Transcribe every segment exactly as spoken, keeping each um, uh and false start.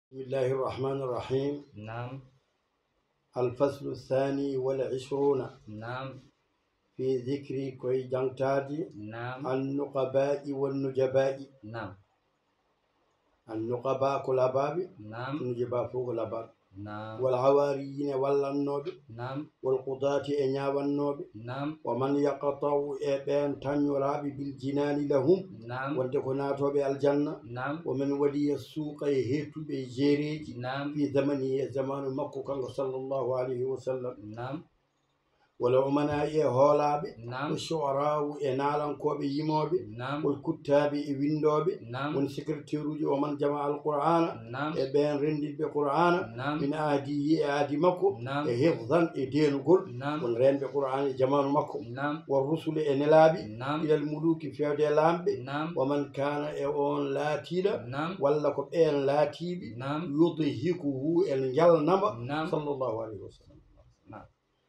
بسم الله الرحمن الرحيم. نعم. الفصل الثاني والعشرون. نعم. في ذكر كوي جانتادي. نعم. النقباء والنجباء. نعم. النقباء كلاباب. نعم. النجباء فوق لاباب. نعم. والعواريين والنوب. نعم. والقضاة إنيا والنوب. نعم. ومن يقطع إبان تنيراب بالجنان لهم. نعم. وانتكوناتو بالجنة. نعم. ومن ولي السوق يهيتو بجيريج. نعم. في زمنه زمان مكة صلى الله عليه وسلم. نعم. ولا أمناء هولاب. نعم. والشعراء إنالان كوب يموب. نعم. والكتاب ويندوب. نعم. والسكرتيروج ومن جمع القرآن. نعم. إبان رندي بالقرآن. نعم. من آديه آدي مكو. نعم. حفظا إدين قل. نعم. ونرين بالقرآن جمال مكو. نعم. والرسل إنلاب. نعم. إلى الملوك في هذا اللامب. نعم. ومن كان إون لاتيلا. نعم. ولا كب إن لاتيب. نعم. يضحكه إن يلنم. نعم. صلى الله عليه وسلم. نعم.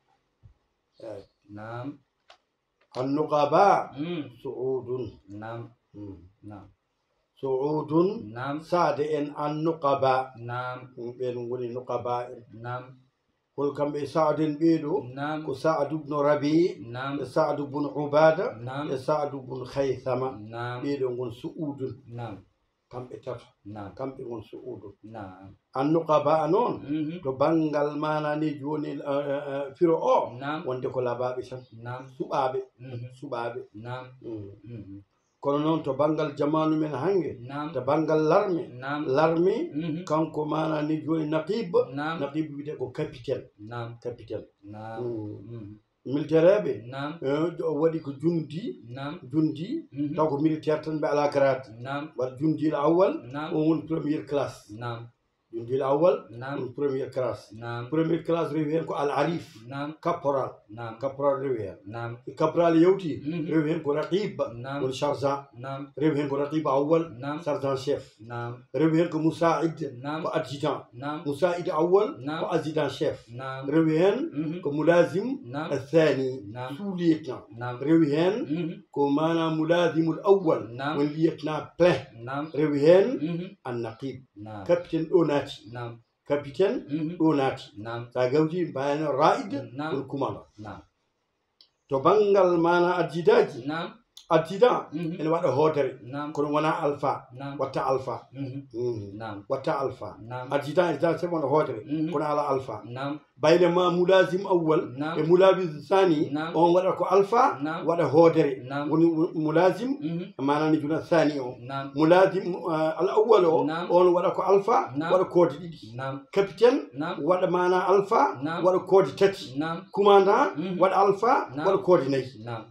نعم. النقباء مم. سعود. نعم. مم. نعم. سعود. نعم. سعد إن النقباء. نعم. بين ولي نقباء. نعم. كل كم سعد بيدو. نعم. كسعد بن ربيع. نعم. سعد بن عبادة. نعم. سعد بن خيثمة. نعم. بيدو نقول سعود. نعم. كم إتف. نعم. كم بيقول سعود. نعم. النقباء نون. مهم. to bangal mana ni joni firo o نعم. wonde ko labaɓe tan نعم. suɓaɓe مهم. suɓaɓe نعم. Mm. مهم. kono noon to bangal jamanu men hange نعم. to bangal larme نعم. larme مهم. kanko mana ni joni naqib نعم. naqib wiyete ko capitaine نعم. capitaine نعم. Mm. مهم. militaire ɓe نعم. o waɗi ko jundi نعم. jundi مهم. taw ko militaire tan ɓe ala grade نعم. waɗa jundiɗo awwal نعم. on woni première classe نعم. jundiɗo awwal نعم. on première classe نعم. première classe rewi hen ko al arif نعم. caporal نعم. caporal rewi hen نعم. caporal yewti مهم. rewi hen ko raqib نعم. woni sergent نعم. rewi hen ko raqib awwal نعم. sergent chef نعم. rewi hen ko moussaid نعم. ko adjudant نعم. moussaid awwal نعم. ko adjudant chef نعم. rewi hen مهم. ko moulazim نعم. الثاني نعم. sous lieutenant نعم. rewi hen مهم. ko mana moulazim الأول نعم. woni lieutenant plein نعم. rewi hen مهم. النقيب نعم. capitaine ɗo naati نعم. capitaine مهم. ɗo naati نعم. sa gawti mbayano raid نعم. woni commandant نعم. to bangal mana adjidaji نعم. adjudant مهم. ene waɗa hoodere نعم. kono wona alpha نعم. watta alpha مهم. Mm. نعم. watta alpha نعم. adjudant adjudant sef wona hoodere مهم. kono ala alpha نعم. baynema moulazim awwal نعم. e moulazim thani نعم. on waɗa ko alpha نعم. waɗa hoodere نعم. woni moulazim مهم. manani juna thani o نعم. moulazim al awwal o نعم. on waɗa ko alpha نعم. waɗa koode ɗiɗi نعم. capitaine نعم. waɗa mana alpha نعم. waɗa koode tati نعم. commandant مهم. waɗa alpha نعم. waɗa koode nayyi نعم.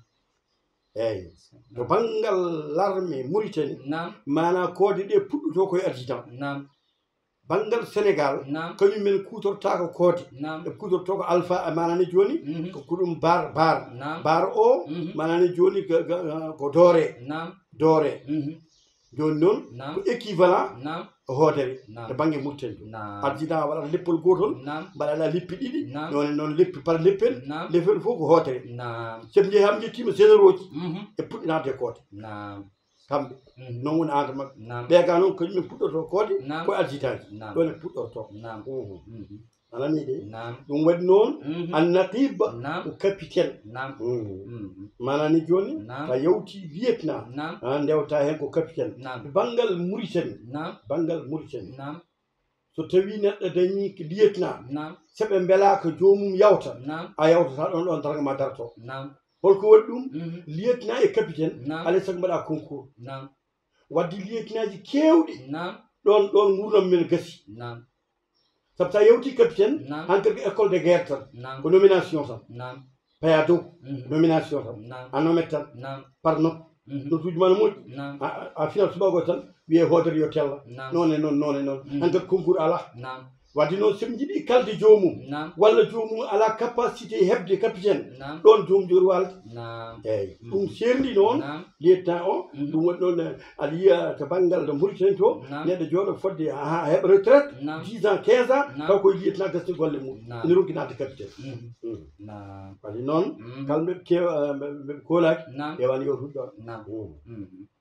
eyyi to bangal larme Mauritanie نعم. mana koode ɗe puɗɗoto koye adjudant نعم. bangal Sénégal نعم. kañum men kutortako koode نعم. ɓe kutorto ko alpha manani joni مهم. ko ɗum bar bar نعم. bar o مهم. manani joni ko- ko ko doore نعم. doore مهم. joni noon نعم. ko équivalent نعم. hoodere نعم. to banggue Mauritanie نعم. adjudant waɗata leppol gotol نعم. mbaɗaɗa leppi ɗiɗi نعم. none noon leppi par leppel نعم. leppel fof ko hoodere نعم. soɓe jeeyi ham jettima généraux ji مهم. e puɗɗinade koode نعم. kamɓe مهم. non woni entre mabɓe نعم. ɓe ga noon kañumen puɗɗoto koode نعم. koye adjudant ji نعم. ɗone puɗɗorto نعم. Mhm. مهم. anani de نعم. ɗum waɗi noon مهم. annaqib نعم. ko capitaine نعم. Mhm. مهم. manani joni نعم. ta yewti lieutenant نعم. an ndewta hen ko capitaine نعم. bangal Mauritanie نعم. bangal Mauritanie نعم. so tawi neɗɗo dañi ko lieutenant نعم. seɓe beelaka jomum yawta نعم. a yawtata ɗon ɗon darga ma darto نعم. holko waɗi ɗum مهم. lieutenant e capitaine نعم. alay saago mbaɗa concours نعم. wadde lieutenant ji kewɗi نعم. ɗon ɗon gurdam men gasi نعم. saabu sa yewti capitaine نعم. hankkadi ko école de guerre tan نعم. ko nomination tan نعم. paya dow مهم. nomination tan نعم. a nomet tan نعم. par note مهم. notuji ma no moƴƴi نعم. a a final subago tan wiye hoodere yo tella نعم. non e noon non e noon Mm. hankkadi concours ala نعم. wadde noon soɓe jiiɗi kalde jomum نعم. walla jomum ala capacité heɓde capitaine نعم. ɗon jomum jogori walde نعم. eyyi Mm. ɗum serndi noon نعم. lieutenant o Mhm. ɗum waɗi noon aɗa yiya to banggal to Mauritanie to نعم. neɗɗo jooɗo fodde ha heɓa retraite نعم. dix ans quinze ans Naam. taw koye lieutenant gasde golle mum Naam. ene ronki nadde capitaine مهم. Mm. نعم. wadde noon مهم. kala ɓe kew ɓe koolaki نعم. ƴewani yo tuɗɗon نعم. مهم.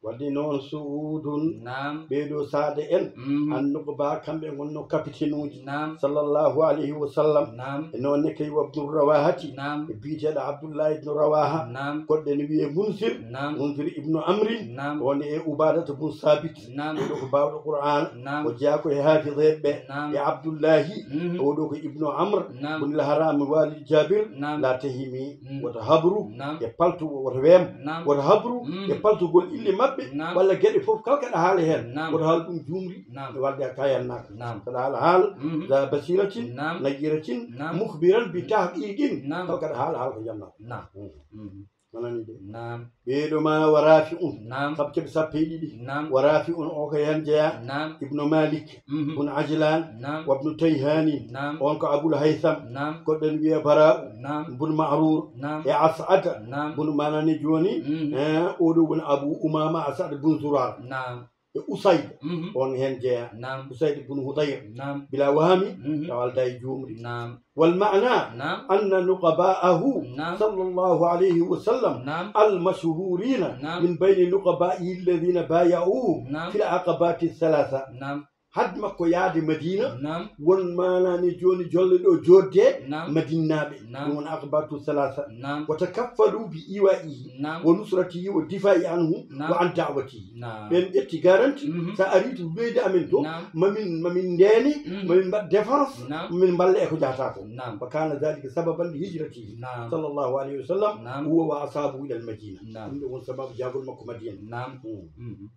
wadde noon suudun nam ɓeeɗo saade en mhm annuqba kamɓe gonno capitaine uji nam sallllahu alayhi wa sallam nam e noonne kay wabdul rawahati nam e biyeteɗo abdoullahi ibnu rawaha nam goɗɗe ne wiye munsir nam munsir ibnu amrin nam woni e ubadata bun sabit nam oɗo ko bawɗo qur'an nam o jeeyako e hafideɓe ɓe nam e abdoullahi mhm oɗo ko ibnu amr nam bunil harami walid jabir nam la tahimi Mm. woto habru nam e paltugo woto weem nam woto habru Mm. e paltugol ille maɓɓe nam walla gueɗe fof kala kaɗa haala hen nam woto haala ɗum jumri nam e wadde a kayannaka nam kaɗa haala haala mhm za basiratin nam nayiratin nam mukhbiran bi tahqiqin nam kala kaɗa haala haala ko jamnaka nam mhm manani de nam ɓeeɗo ma warafi un nam sab keɓe sappo e ɗiɗi nam warafi un o ko hen jeeya nam ibnu malik mhm bun ajlan nam wabnu tayhani nam on ko aboul haytham nam goɗɗen wiye bara'u nam bun mahrur nam e asada nam bun manani joni mhm eh, oɗo woni abou umama asad bun zurar nam e usayd mhm on hen jeeya nam usayd bun hudayr nam bila wahmi mhm tawalda e jumri nam والمعنى nam أن نقباءه nam صلى الله عليه وسلم nam المشهورين نعم. من بين نقبائه الذين بايعوه نعم. في العقبات الثلاثة nam had makko yaade madina nam won manani joni jolle ɗo jodde nam madinnaɓe نعم. ɗum woni aqbatu salasa nam وتكفلوا بإيوائه nam ونصرته والدفاع عنه نعم. وعن دعوته nam ɓen ƴetti garanti Mhm. sa ari to ɓeyde amen to nam mamin mamin ndeni Mhm. mamin mbaɗ défense nam mamin balla e ko jahata ko nam فكان ذلك سببا لهجرته nam صلى الله عليه وسلم نعم. هو وأصحابه إلى المدينة نعم. ɗum ɗo won sababu jagol makko madina nam Mm. mhm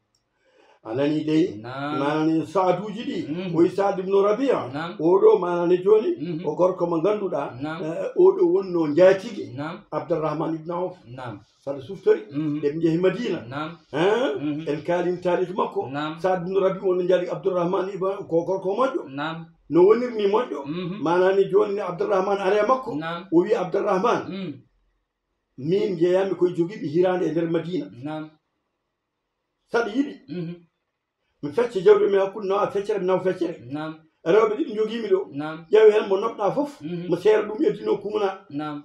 anani dey nam manani saaduji ɗi Mhm. woyi Saad ibnu rabia nam oɗo manani joni Mhm. o gorko mo ganduɗa nam eh, oɗo wonno jaatigi nam abdourahmane ibne auf nam saɗa suftori mhm ɗeɓe jeehi madina nam hein Mhm. en kaalin tarih makko nam Saad ibnu rabi wonno jaadi abdourahmane ibn ko gorko moƴƴo nam no wonirni moƴƴo mhm manani joni ni abdourahmane are makko nam o wi abdourahmane mhm min jeeyami koye jogiiɓe hirande e nder madina nam saɗa yiɗi mhm mi fecce jawdi mi hakkude nawa feccere mi nawa feccere nam rewɓe ɗiɗi jogiimi ɗo nam ƴeewe hen mo noɓɗa fof mhm mo seera ɗum eddino kumna nam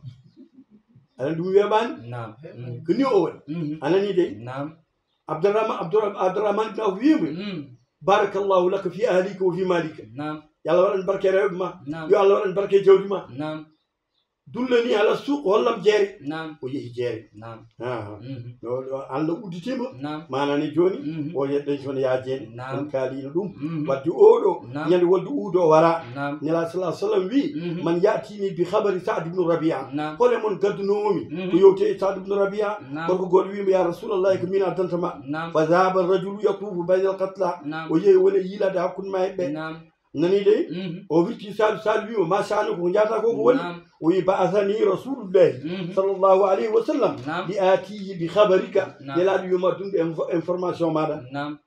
aɗa ɗum weeɓani nam mhm ko ni o waɗi mhm anani de nam abdourahmane abdoura- abdourahmane ibne auf wimi mhm barakallahu laka fi ahlika wa fi malika nam yo allah waɗan barke e rewɓe ma nam yo allah waɗan barke e jawdi ma nam dullani ala suuq hollam jeere nam o yeehi jeere nam Ah, mhm yo yo allah udditima nam manani joni mhm o yeɗɗen joni yaajede Naam. en kaalino ɗum mhm wadde oɗo Naam. ñande wolde uudo o wara nam nela salah sallam wi mhm man yatini bi habari Saad ibnu rabia nam hole mon gaddunomi Mhm. ko yewte e Saad ibnu rabia nam gorko goto wima ya rasulallah ko min addantama nam fa dhahaba rajulu yatufu bayna al qatla nam o yeehi woni yiilade hakkude ma heɓɓe nam nani de mhm o wirti sal sal wima ma shani ko jata ko ko woni nam o wi ba'athani rasulullahi mhm sallllahu alayhi wa sallam nam li atihi bi habarika Naam. nelaɗo wima dumɓe information maɗa nam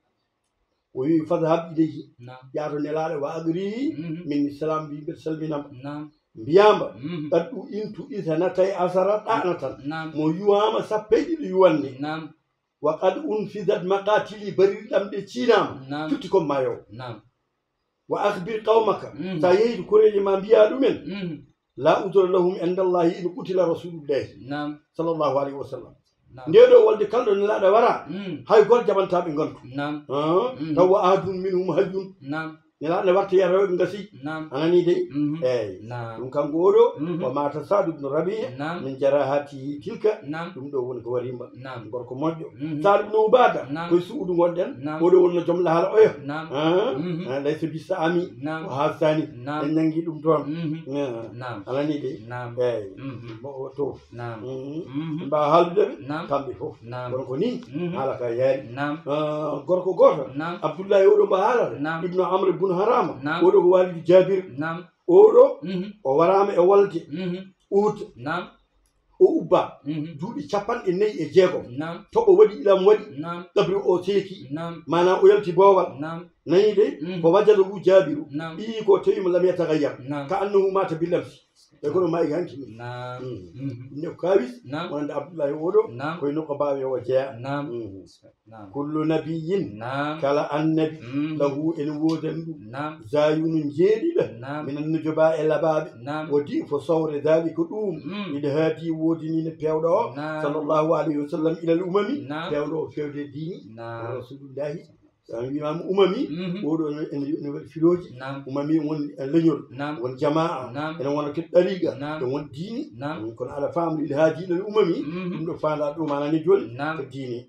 o wi fadhab ilayhi nam yaato nelaɗo wa agrihi mhm min islam mbiɓe salminama nam mbiyamba mhm ɗaɗɗu intu isanatay asara ɗanatan nam mo yuwama sappo e ɗiɗi yuwanne nam wa qad unfidat maqatili bariɗi ɗam ɗe ciinama nam fitti comme ma yo nam wa akhbir qawmaka Mhm. sa yeeyde koreji ma mbiya ɗumen mhm la udra lahum inda allahi in qutila rasulullahi nam sallllahu alayhi wa sallam nam ndeɗo wolde kalɗo nelaɗo wara mhm hay goto jaɓantaɓe gantu nam Mhm. taw wa ahadun minhum haljun nam nelaɗo ne warta yen rewɓe gasi nam anani de mhm eyyi nam ɗum kanko oɗo Mhm. o mata Saad ibnu rabi nam min jarahatihi tilka nam ɗum ɗo woni ko warimba nam gorko moƴƴo mhm Saad ibnu ubada Naam. koye suudu gonɗen Naam. oɗo wonno joom lahala oyo nam Ah, Mhm. ah, laysa bisa ami nam o haastani nam en nangi ɗum toon mhm Ah, nam anani de nam eyyi mhm mo o to nam Mhm. mhm mbawa haaldudeɓe nam kamɓe fof nam kono ko ni mhm haala ka yaari nam Ah, gorko goto nam abdoullahi oɗo mbo haalata Naam. ibnu amre bun harama Naam. oɗo ko walidi jabir nam oɗo mhm o warama e wolde mhm uhud nam o ubba mhm duuɓi capanɗe nayyi e jeegom nam toɓo waɗi ilam waɗi nam ɗabri o seeki nam manam o yalti boowal nam nayi de Mhm. ko wajadahu jabiru nam ɓii ko tawima lam yatagayyar nam ka annahu mata billamsi يقولوا ما يهانكني نعم إنه كابس نعم وعند عبد الله يقولوا نعم كوي نقبا وجاء نعم نعم كل نبي نعم كلا النبي له إن وودن نعم زايون جديد نعم من النجباء الأباب نعم ودي فصور ذلك الأم إذا هاتي ودنين بيودو صلى الله عليه وسلم إلى الأمم بيودو فيود الدين رسول الله الإمام أممي ودو الفلوج أممي ون الليل ون جماعة ون كتاريجا ون ديني كن على فهم الهادي للأممي إنه فعل أدوم على نجول الديني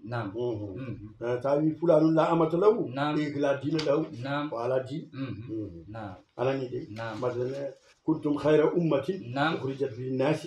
تابي فلان لا أمت له إقلا دين له وعلى دين على نيجي مثلا كنتم خير أمة أخرجت للناس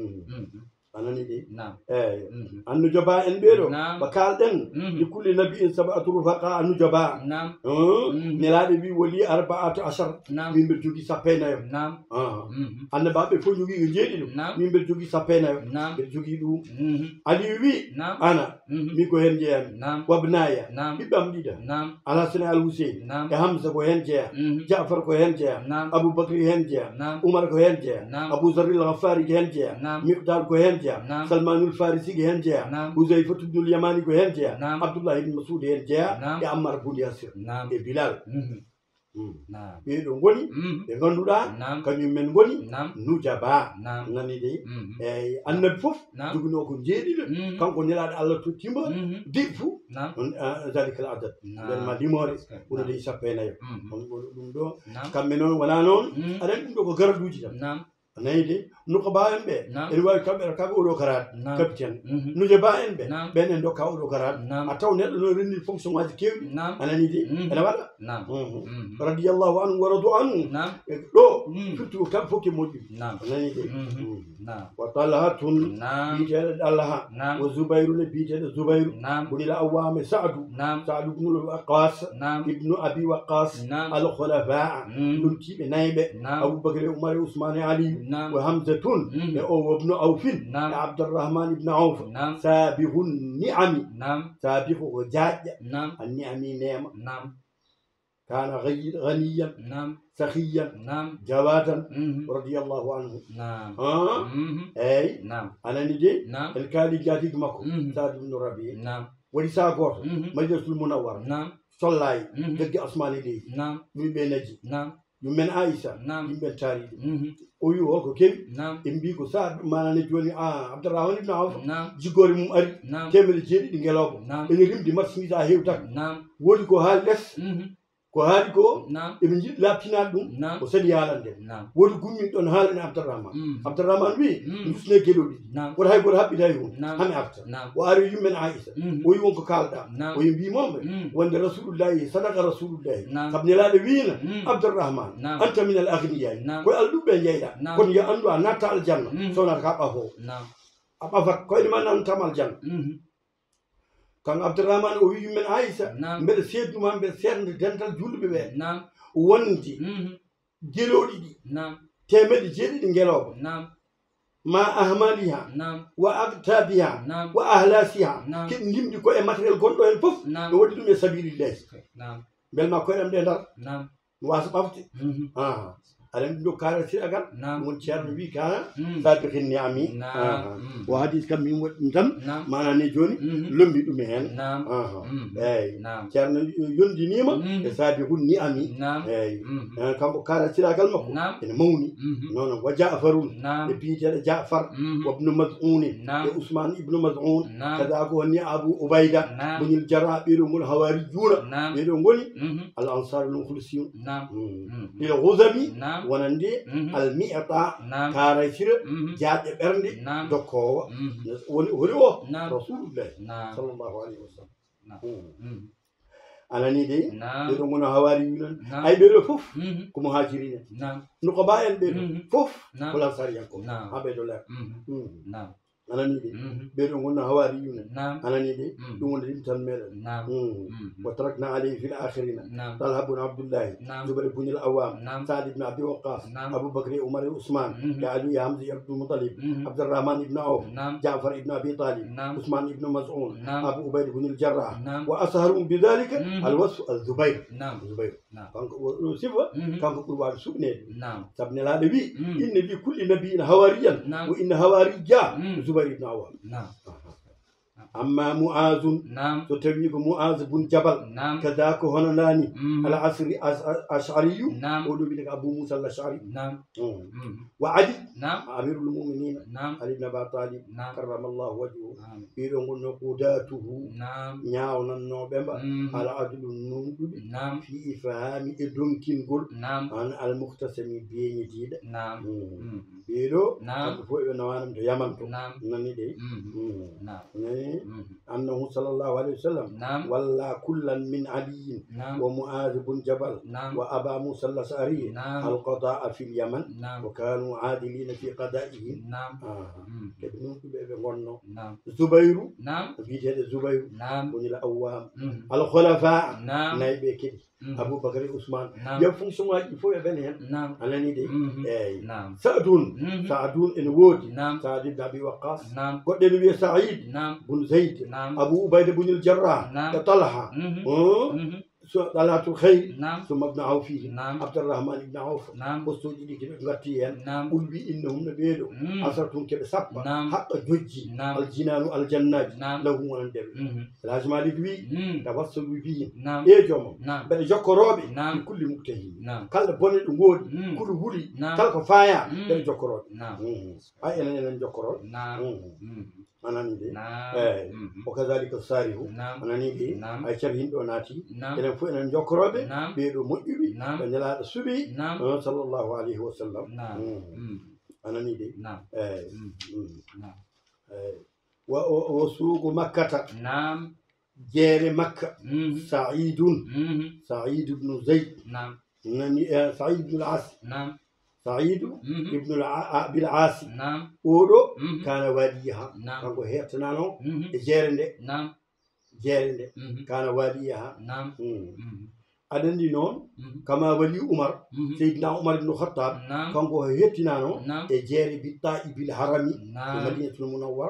أنا نيجي نعم إيه النجباء البيرو نعم بكال دن لكل نبي سبعة رفقاء النجباء نعم نلاد بي ولي أربعة عشر نعم من برجوكي سبعين نعم آه أنا بابي فوجوكي يجيلي نعم من برجوكي سبعين نعم برجوكي لو علي وي نعم أنا ميكو هنجيان نعم وابنايا نعم بيبام ديدا نعم على سنة الحسين نعم حمزة كو هنجيان جعفر كو هنجيان نعم أبو بكر هنجيان نعم عمر كو هنجيان نعم أبو ذر الغفاري هنجيان نعم مقدار كو هنجيان نعم سلمان الفارسي هنجيان نعم حذيفة بن اليماني كو هنجيان نعم عبد الله بن مسعود هنجيان نعم عمار بن ياسر نعم بلال نعم ɓeɗo goni ɓe ganduɗa kañum men goni nujaba nani de eyi annabi foof jogino ko jeeɗiɗo kanko nelaɗo allah tottima diɓ fou on zalikal adad nden ma limore ɓuura de sappo e nayyo on ɓoɗo ɗum ɗo kamɓe noon wona noon aɗan ɗum ɗo ko garaduji tan anayi de nukoba en ɓe ene wawi kamɓe kaɓe oɗo karat capitaine nujaba en ɓe ɓen en dokka oɗo karat a taw neɗɗo no renndi fonction ngaji kewɗi anani de ene waɗa radiallahu anhu wa radu anhu ɗo surtout kamɓe fof ke moƴƴi anani de wa talhatun biyeteɗo ɗallaha wo zoubayru ne biyeteɗo zoubayru bonila awwame saadu saadu ibnul waqas ibnu abi waqas al khulafa lumtiɓe nayɓe aboubacry e oumar e ousmane e aliyu وهمزة وابن عوف عبد الرحمن بن عوف سابغ النعم سابغ وجاج النعم نعمة كان غنيا سخيا جوادا رضي الله عنه ها اي انا نجي الكالي جاتيك مكو سعد بن ربيع ولسا غوت مجلس المنور صلاي دغ اسماني دي من بنجي يمن عائشة يمن تاريخ oyu o ko kewi e mbi ko sa manane joni a abdourahmane ibn awf jiggore mum ari temedde jeeɗiɗi ngeloba ene rimdi marchandise a heewi tak wodi ko haali less ko haali ko eɓe jiɗi labtinaɗe ɗum o sadi yaalande wodi gummin ɗon haalane abdourahmane abdourahmane wi dusne gueɗoɗi woto hay goto haɓɓita hun hami arta o ari yummen aissa o wi wonko kalɗa oyi mbimoɓe wonde rasulullahi sadaka rasulullahi saabu nelaɗo wiina abdourahmane anta min al agniyayi koye alɗuɓɓe jeyɗa kono yo andu a natta aljanna sownata ka ɓafo a ɓafat koyɗe ma nantama aljanna kan abdourahmane o wi yummen aissa mbeɗa seeduma mbeɗa seedde dental julɓe ɓe wondi gueloɗi ɗi temedde jeeɗiɗi ngeloba ma ahmaliha wa abtabiha wa ahlasiha keɗi limɗi koye matériel gonɗo hen foof ɓe waɗi ɗum e sabilillahi belma koyeɗam ɗe ndar mi wasa ɓafde aɗa ɗum ɗo kaara siragal won ceerno wi ka sabiqin niami o hadis kam min waɗi ɗum tan manani joni lombi ɗum hen eyyi ceerno yondinima e sabiqun niami eyyi kanko kaara siragal makko ene mawni noon wa jafarun e biyeteɗo jafar wabnu mas'uni e ousmane ibnu mas'un kada ko wonni abou oubayda boñil jara ɓeɗo ngol hawari juuna ɓeɗo ngoni al ansarul mukhlisin ila gousabi wonande almi'ata karaysira jaaƴe ɓernde dokkowo woni woni o rasulullahi sallllahu alayhi wa sallam anani de ɓeɗo gono hawari yunan ay ɓeɗo foof komo hajirine noko ba en ɓeɗo foof ko lansariyanko ha ɓeɗo leer anani de ɓeɗo gonno hawari yunan anani de ɗum woni rimtan meɗen wa tarakna alayhi fil akhirina talha bun abdoullahi jubair bun al awam saad ibn abi waqas aboubacry e oumar e ousmane e ali e hamza e abdoulmoutalib abdourahmane ibn awf jafar ibn abi talib ousmane ibn mas'un abou ubayda bun al jarrah wa asharum bidhalika al wasf al zubayr zubayr kanko o sifa kanko ɓuri waade suɓneede sabu nelaaɗo wi inna li kulli nabiyin hawariyan wa inna hawarija Zubayr ibn Awwam amma mu'azun so tawi ko mu'az bun jabal kadaka hono nani al asri ash'ariyu o do bi abu musa al ash'ari wa ali amirul mu'minin ali ibn abi talib karramallahu wajhu bi do gonno qudatuhu nyaaw no bemba al adlu nundubi fi ifhami e donkingol an al mukhtasimi beñi dida bi do ko fo be nawanam to yaman to nani de أنه صلى الله عليه وسلم ولا كلا من علي ومعاذ بن جبل وأبا موسى الأشعري القضاء في اليمن وكانوا عادلين في قضائهم زبير في جهة زبير بن الأوام الخلفاء نائب كده أبو بكر عثمان يفهم سماج يفوي بينهم أنا نيدي سعدون سعدون إن وود سعد بن أبي وقاص قد نبي سعيد بن زيد أبو عبيدة بن الجراح طلحة طلحة الخير ثم ابن عوف عبد الرحمن بن عوف وسوجي كده غتيان قل بي إنهم نبيلو عصرتهم كده سبا حق جوجي الجنان الجنات له وندر لازم عليك بي توصلوا بي إيه جمع بل جكروبي كل مجتهد كل بني الغود كل ولي كل كفاية بل جكروبي أي أنا أنا جكروبي أنا نيدي وكذلك الصارف أنا نيدي أي شرهين دوناتي إذا فوقنا نجكروبي بيرو مجيبي بنجلا السبي صلى الله عليه وسلم أنا نيدي وسوق مكة جير مكة سعيد سعيد بن زيد سعيد بن العاص سعيد ابن بالعاص أورو كان واليها كان هيتنانو جيرند جيرند كان واليها أدني نون كما ولي عمر سيدنا عمر بن الخطاب كان هيتنانو جير بالطائف بالحرمي المدينة المنورة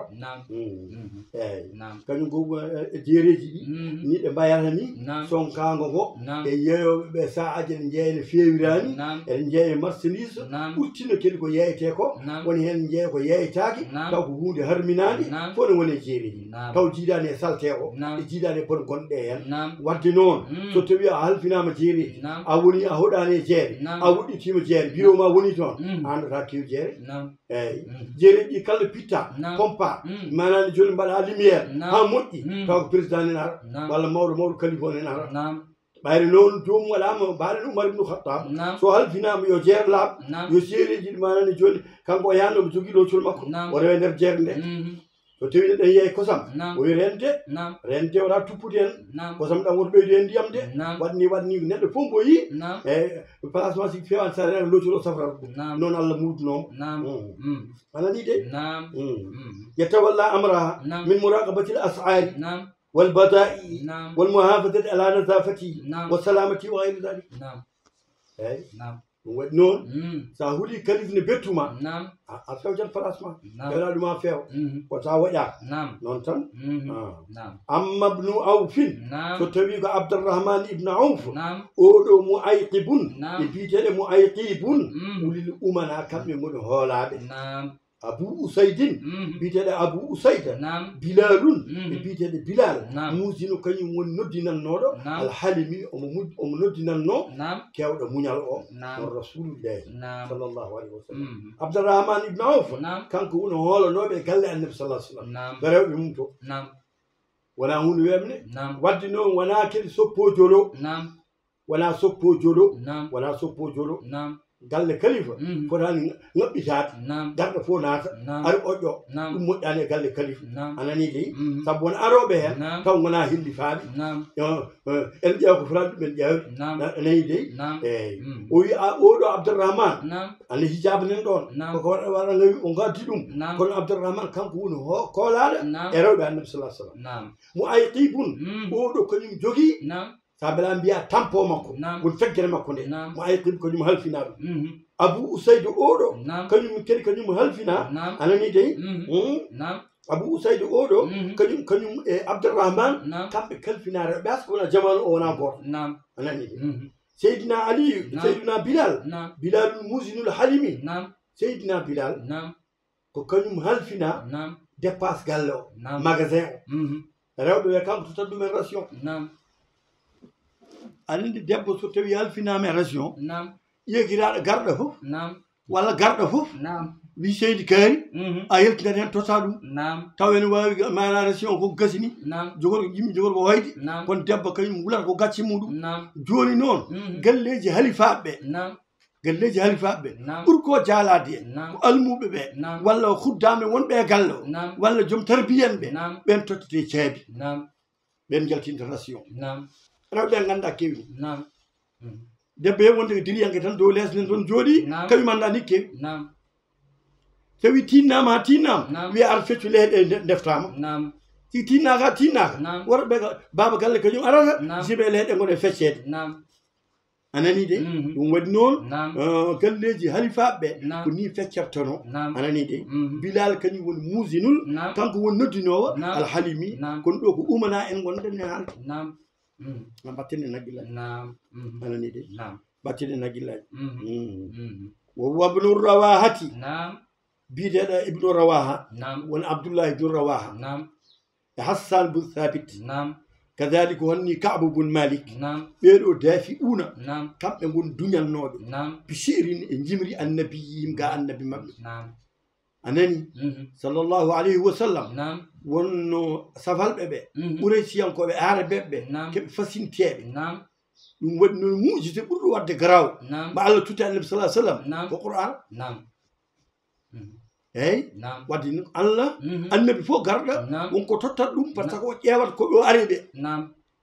كان يقول جيرجي ني بايراني سون كانغو ييو بساعه جير فيوراني جير مرسليس بوتينو كيلكو يايتيكو وني هن جير كو يايتاكي taw ko hunde harminade fo no woni jeeriji taw jiidani e saltego e jiidani e bon gonde en wadde non so tawi a halfinama jeeriji a woni a hoɗani e jeere a wuɗɗitima jeere biro ma woni toon andata kew jeere eyyi jeereji kala pitta pompa manani joni mbaɗa lumiére ha moƴƴi taw ko président nen ara walla mawɗo mawɗo kalifa nen ara ɓayde noon joomum waɗama mbaɗen Umar ibn Khattab so halfinama yo jeere laaɓ yo jeereji ɗi manani joni kanko o yannoɓe jogui ɗo col makko o rewe nder jeere nde so tawi neɗɗo yeeyi kosam o wi rende rende wona tuppude hen kosam ɗam woto ɓeydu hen ndiyam de waɗni waɗni neɗɗo fof mbo yi e placement si fewani sa rena locol o safrata ɗum noon Allah mudnomo anani de yettawalla amraha min muraqabati l as'ari والبدائي والمحافظة على نظافته وسلامته وغير ذلك. نعم. أي. نعم. ونون ساهولي كلف نبتوما. نعم. أسكو جل فراسما. نعم. يلا لما فيه. وتاويا. نعم. نونتن. نعم. أما ابن عوف. نعم. فتويك عبد الرحمن ابن عوف. نعم. أولو معيقب. نعم. يبيتل معيقب. ولي الأمنا كم من هولاد. نعم. أبو أسيد بيتل أبو أسيد بلال بيتل بلال موزين كاني من ندينا النور الحلمي أم ندينا النور كأود منيال أو رسول الله صلى الله عليه وسلم عبد الرحمن ابن عوف كان كون هول نور بقال النبي صلى الله عليه وسلم بريء يموتو ولا هون يمني ودينو ولا كل سوبو جولو ولا سوبو جولو ولا سوبو جولو galle kalifa fotani ngabbitaade garɗo fof naata ari oƴƴo ɗum moƴƴani e galle kalifa anani de sabu won aroɓe hen taw gona hillifaaɓe en ƴeewa ko fotani ɗumen ƴeewde anayi de eyyi o wi oɗo Abdourahmane ana hijaba nen ɗon koko waɗa ngawi o gaddi ɗum kono Abdourahmane kanko woni koolaɗo e rewɓe annabi sallah sallam mo ayqibun oɗo kañum jogui sabela mbiya tampo makko won feggere makko nde mo ayqib kañum halfina ɗum Abu Usaid oɗo kañum kadi kañum halfina anani dey Abu Usaid oɗo kañum kañum e Abdourahmane kamɓe kalfinare ɓe asko wona jamanu o wona goto anani de سيدنا علي نعم. سيدنا بلال نعم. بلال الموزن الحليمي نعم. سيدنا بلال نعم. ko kañum halfina نعم. dépasse galle o نعم. magasin o Mhm. rewɓe ɓe kamɓe tota ɗumen ration نعم. aɗa debbo so tawi halfinama e ration نعم. ƴeekiraɗo garɗo fof نعم. walla garɗo fof نعم. wi seydi kaari Mhm. a yaltinat hen tota ɗum نعم. taw ene wawi mana ration o koko gasini نعم. jogor yimɓe jogor ko wayde نعم. kono debbo kañum wulata ko gacci muɗum نعم. joni noon Mhm. galleji halifaɓe ɓe نعم. galleji halifaɓe ɓe نعم. ɓuuri ko jaalade e نعم. ko almuɓe ɓe نعم. walla huddame wonɓe e galle o نعم. walla joom tarbiyan ɓe نعم. ɓen tottete ceebi نعم. ɓen jaltinta ration نعم. rewɓe ganda kewni نعم. Mhm. debbo he wonde ko diliyanke tan dow less nen toon jooɗi نعم. kañum anda ni kewi نعم. tawi tinnama ha tinnama نعم. wiya ar feccu leyɗe deftama نعم. si tinnaka ha tinnaka نعم. worɓe baba galle kañum arata نعم. siɓe leyɗe gone feccede نعم. anani de Mhm. ɗum waɗi noon نعم. galleji halifaɓe ɓe نعم. ko ni feccertono نعم. anani de Mhm. bilal kañum woni musinul نعم. kanko woni noddinowo نعم. alhalimi نعم. kono ɗo ko umana en gonɗen e haalde نعم. Mhm. ma battene naggillaji نعم. Mhm. anani de نعم. battene naggillaji Mhm. Mhm. wo wabnu rawahati نعم. biyeteɗo ibnu rawaha نعم. woni abdoullahi ibnu rawaha نعم. e hassan bun thabit نعم. kadalika honni kabu bun malik نعم. ɓeeɗo daafi una نعم. kamɓe gon duñalnoɓe نعم. bisirin e jimri annabiyim ga annabi maɓɓe نعم. anani Mhm. sallllahu alayhi wa sallam نعم. wonno safalɓe ɓe Mhm. ɓuraysiyankoɓe arabeɓe ɓe نعم. keɓe fasinteɓe نعم. ɗum waɗi noon mujite ɓurɗo wadde garaw نعم. ma allah tutti annabi sa sallam نعم. ko qur'an نعم. Mhm. eyyi نعم. wadde allah Mhm. annabi fof garɗo نعم. wonko tottat ɗum par ce que o ƴeewat koɓe o ari ɓe نعم.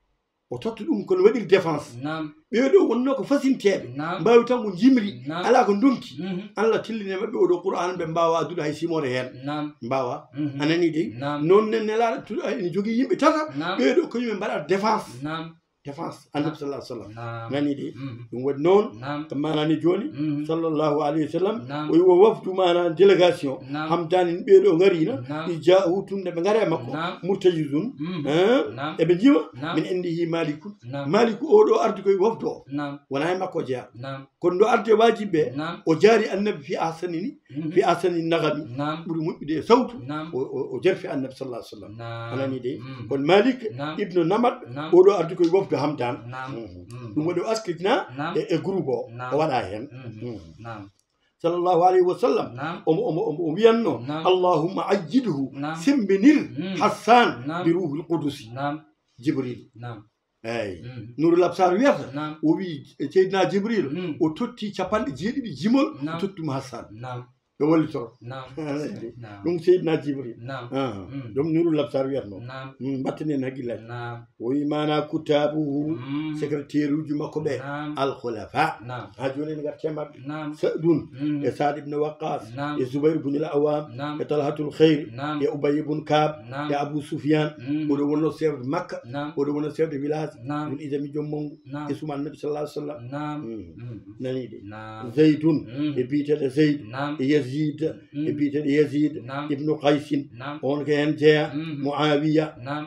o totta ɗum kono waɗiri défense نعم. ɓeeɗo wonno ko fasinteɓe نعم. mbawi tan ko jimri نعم. ala ko donki Mhm. allah tilline maɓɓe oɗo qur'an ɓe mbawa addude hay simore hen نعم. mbawa Mhm. anani de نعم. noon nen nelaɗo ene jogui yimɓe tata نعم. ɓeeɗo kañumen mbaɗa défense نعم. défense annabi sallah sallam نعم. nani de Mhm. ɗum waɗi noon نعم. ko manani joni Mhm. sallllahu alayhi wa sallam نعم. o yiwo wafdu mana délégation نعم. hamdani ɓeeɗo garina نعم. i jahu tumde ɓe gaare makko نعم. murtajidun Mhm. نعم. eɓe jiima نعم. min indihi maliku نعم. maliku oɗo ardi koye wafdu o نعم. wona e makko jeeya نعم. kono ɗo arde wajiɓe نعم. o jaari annabi fi ahsani ni Mhm. fi ahsani nagami نعم. ɓuuri moƴƴude e sawtu نعم. o- o o jarfi annabi sallah sallam نعم. anani de Mhm. kono malik نعم. ibnu namad نعم. oɗo ardi koye wafdu hamdan نعم. Mhm. Mhm. ɗum waɗi o askidina نعم. e e groupe o نعم. o waɗa hen Mhm. نعم. sallllahu alayhi wa sallam نعم. omo omo omo o wiyanno نعم. allahumma ajjidhu نعم. sembinir Mhm. hassan نعم. bi ruhul qudusi نعم. jibril نعم. eyyi Mhm. nourul absar wiyata نعم. o wi seydina jibril Mhm. o totti capanɗe jeeɗiɗi jimol نعم. o tottuma hassan نعم. ɓe wallitoro نعم. نعم. ɗum seydina jibril نعم. ɗum nourul absar wiyatno نعم. battenen haqqillaji نعم. o wi mana kutabuhu Mhm. secrétaire uji makko ɓe نعم. alkhulafa نعم. ha joni en garti e maɓɓe نعم. sadun Mhm. e sad ibne waqas نعم. e zoubayr bunil awam نعم. e talhatul kheyri نعم. e ubay ibn kab نعم. e abou soufiane Mhm. oɗo wonno chef de makka نعم. oɗo wonno chef de village نعم. min isami joom mongo نعم. e suma annabi sallah sallam نعم. Mm. Mhm. naniɗe نعم. zeydun Mhm. e biyeteɗo zeyd نعم. e yazid Mhm. e biyeteɗo yazid نعم. ibnu qaysin نعم. on ko hen jeeya Mhm. muawiya نعم.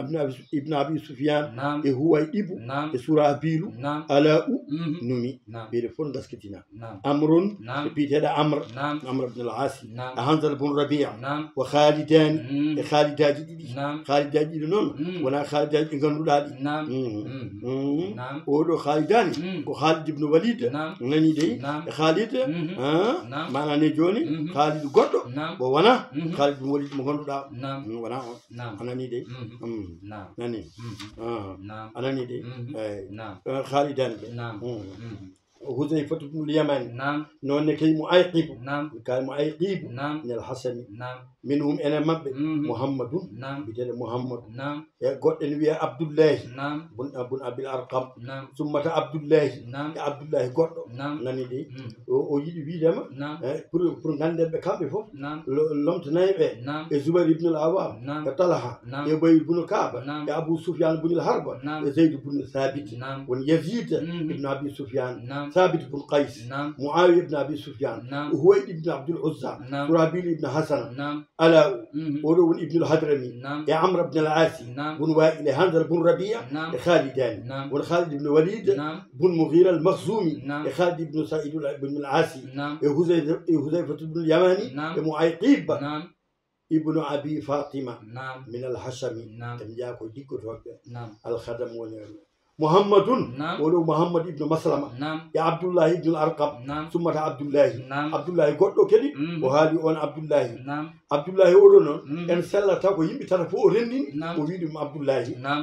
ibne abi soufiane نعم. e huway ɗibu نعم. e surabilu نعم. ala u Mhm. numi نعم. ɓeɗe fof gaskitina نعم. amrun نعم. e biyeteɗo amre نعم. amre ibn al asi نعم. e hansal bun rabia نعم. wa khalidani Mhm. e khalidaji ɗiɗi نعم. khalidaji ɗiɗi noon Mhm. wona khalidaji ɗi ganduɗa ɗi نعم. Mhm. Mhm. Mhm. نعم. oɗo khalidani Mhm. ko khalid ibn walid نعم. nani de نعم. e khalid Mhm. نعم. manani joni Mhm. khalid goɗɗo نعم. bo wona Mhm. khalid ibn walid mo ganduɗa نعم. Mm, wona on نعم. anani de Mhm. Mm. نعم. nani Mhm. Ah. نعم. anani de Mhm. eyyi نعم. khalidani ɓe نعم. Mm. Mhm. husayfatu ibnul yamani نعم. nonne kay mo ayqibu نعم. kay mo ayqibu نعم. nel hasani نعم. minhum enen mabɓe Mhm. muhammadun نعم. biteɗo muhammadou نعم. e goɗɗo ne wiya abdoullahi نعم. bun bun abil arqam نعم. summata abdoullahi نعم. e abdoullahi goɗɗo نعم. nani de Mhm. o o yiɗi wiidema نعم. eh, pour pour ganden ɓe kamɓe fof نعم. lo- lomtanayi ɓe نعم. e zoubair ibnul awam نعم. e talha نعم. e ubayr bunu kaba نعم. e abou soufiane bunil harba نعم. e zeyd bunu sabit نعم. won yazid Mhm. ibnu abi soufiane نعم. ثابت بن قيس معاوية بن أبي سفيان وهويد بن عبد العزى سرابيل بن حسن ألا ولو ابن الهدرمي يا عمرو بن العاص بن وائل هندل بن ربيع خالدان والخالد بن وليد بن مغيرة المخزومي خالد بن سعيد بن العاصي حذيفة بن اليماني معيقيب ابن أبي فاطمة من الحشمي تمجاكو ديكو الخدم ونعم محمد ولو محمد ابن مسلمة يا عبد الله ابن الأرقم ثم عبد الله عبد الله قدو كدي وهذه أون عبد الله عبد الله ولو إن سلا تاكو يمبي ترفو رندين ويدم عبد الله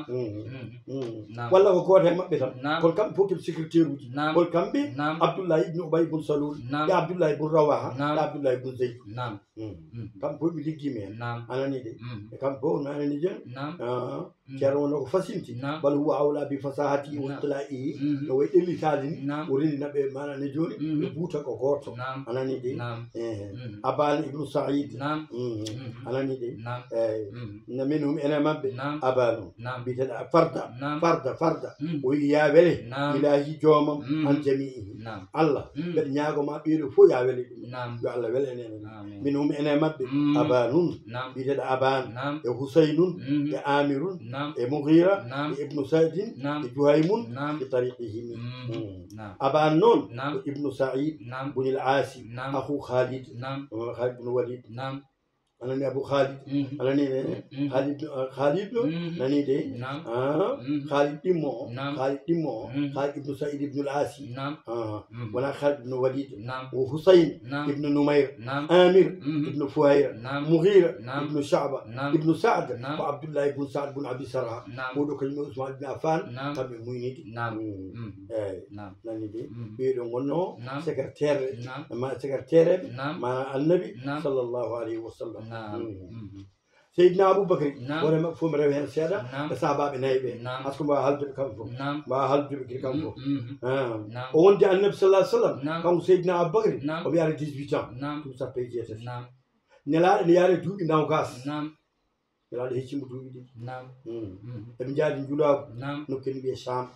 والله وقوة ما بيتم كل كم فوق السكرتير كل كم بي عبد الله ابن أبي بن سلول يا عبد الله بن رواحة يا عبد الله بن زيد كم فوق بيجي مين أنا نيجي كم فوق أنا نيجي كارونه فاسنتي بل هو أولى بفصاحته واطلاعه لو اللي كادين ورين نبي ما نجوني بوتا كوكوتو أنا نيجي أبان ابن سعيد أنا نيجي نمنهم أنا ما بي أبانو بيتنا فردا فردا فردا ويا بله إلهي جوما عن جميعه الله بدنياكو ما بيرو فو يا بله يا الله بله منهم أنا ما بي أبانون بيتنا أبان حسين آمر مغيرة ابن سعيد جهيم بطريقهم أبانون ابن سعيد بن العاص أخو خالد خالد بن وليد أنا أبو خالد أنا ني خالد خالد نني دي آه خالد مو خالد مو خالد بن سعيد بن العاص آه ولا خالد بن وليد وحسين ابن نمير آمر ابن فهير مغيرة ابن شعبة ابن سعد وعبد الله بن سعد بن أبي سرعة ودو كلمة عثمان بن عفان تبي موينيد نعم نني دي بيرو غنو سكرتير ما سكرتير مع النبي صلى الله عليه وسلم سيدنا أبو بكر ولا مفهوم ربه سيادة الصحابة بنايبه أسكم بحال تبكم بحال تبكم كم وون جاء النبي صلى الله عليه وسلم كم سيدنا أبو بكر وبيار ديسبيتام توسا بيجيس نلا نيار دوب ناوكاس نلا هيشيم دوب دي ابن جاد جلاب نكين بيشام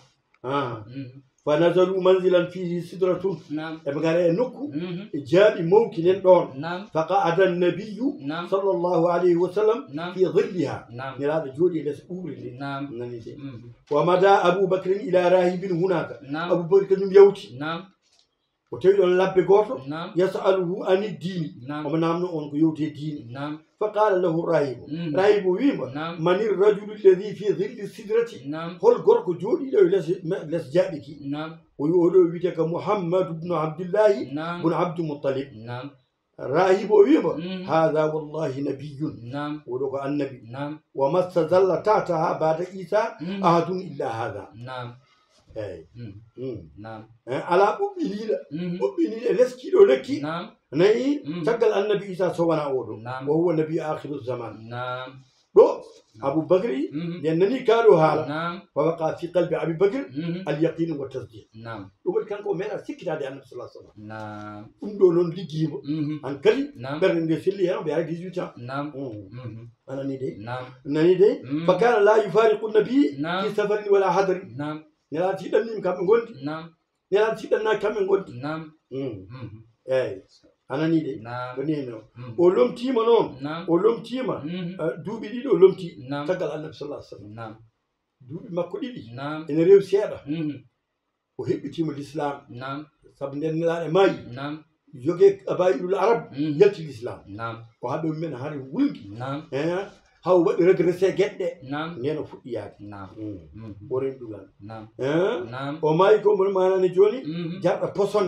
فنزلوا منزلا فيه سدرة ابغاري نكو جاب ممكن دون فقعد النبي صلى الله عليه وسلم في ظلها نراد جودي لسؤول ومدى أبو بكر إلى راهب هناك أبو بكر يوتي وتيجون لابي غوتو يسأله عن الدين ومنامن أنكو يوتي دين فقال له الراهب راهب ويما من الرجل الذي في ظل السدرة هل غرق جودي لس جابك ويقولوا بيتك محمد بن عبد الله بن عبد المطلب راهب ويما هذا والله نبي ولو النبي وما استظل تحتها بعد عيسى أحد إلا هذا اي نعم على أبينيلا أبينيلا لسكيلو لكي نعم نعي تقل النبي عيسى سوانا أولو وهو نبي آخر الزمان نعم رو أبو بكر لأنني كانوا هذا ووقع في قلب أبي بكر اليقين والتصديق نعم وقال كان كو ميرا سكت على النبي صلى الله عليه وسلم نعم أمدولون لجيب أنكلي برن بيسلي هنا بيعرف يجوا نعم أنا نيدي نعم نيدي فكان لا يفارق النبي في سفر ولا حضر نعم نلا تيدن نيم كام غوندي نعم نلا تيدن نا كام غوندي نعم اي انا نيدي نعم بنينو اولوم تيما نون اولوم تيما دوبي دي اولوم تي تاغال النبي صلى الله عليه وسلم نعم دوبي ماكو ديدي نعم ان ريو سيدا o heɓɓitima l'islam sabu nden nelaɗo maayi jogue abayilul arab yalti l'islam ko haɓe mumen haare wulgi haw waɗi regressé gueɗɗe ndeno fuɗɗi yaade ɓoren ɗugal o maayi ko mon manani joni jarɗa posone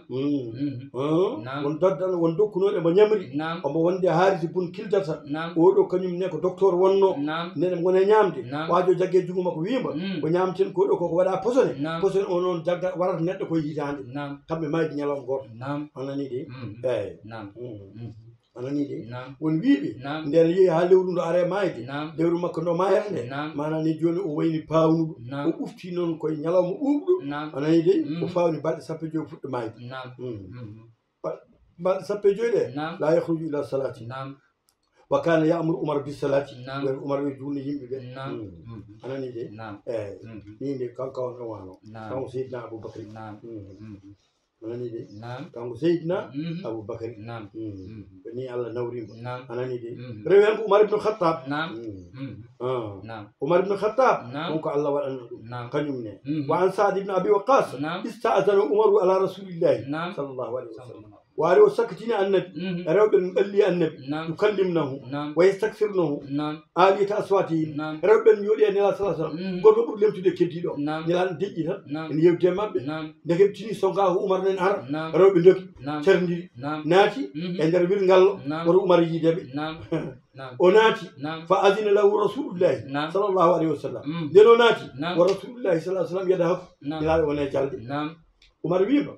won doddan won dokkunoɗe mo ñamri omo wonde haariti bun kildata oɗo kañum ne ko docteur wonno nene gone ñamde wajo jagge jugo makko wima ko ñamten koɗo koko waɗa posone posone o noon jagga warata neɗɗo koye hitande kamɓe maydi ñalawma goto anani de eyyi anani de won wiiɓe nden yeehi ha lewru ndu are mayde lewru makko ndo mayata nde manani joni o wayni pawnuɗo o ɓufti noon koye ñalawma ɓuuɓɗo anani de o fawni balɗe sappo e joyi fuɗɗo mayde balɗe sappo e joyi ɗe la yahruju ila salati وكان يأمر عمر بالصلاة نعم عمر يجون يمبي نعم أنا نيجي نعم إيه نيجي كان كان روانو نعم كان سيدنا أبو بكر نعم أنا نيجي نعم كان سيدنا أبو بكر نعم بني الله نورين نعم أنا نيجي روان عمر بن الخطاب نعم آه نعم عمر بن الخطاب نعم ممكن الله وأن نعم كنيمنا وعن سعد بن أبي وقاص نعم استأذن عمر على رسول الله نعم صلى الله عليه وسلم وعلى وسكتنا النبي روب قال لي النبي يكلمنه ويستكثرنه آلية أصواتهم روب يولي أن الله صلى الله عليه وسلم قد بقول لهم تدي كديدو نلان ديجي إن يبدأ مبه نكيب تني سونغاه عمر نن أر روب ندك شرندي ناتي عند ربي نقال ور عمر يجيبه وناتي فأذن له رسول الله صلى الله عليه وسلم دينو ناتي ورسول الله صلى الله عليه وسلم يدهك نلان ونا جالد عمر بيبا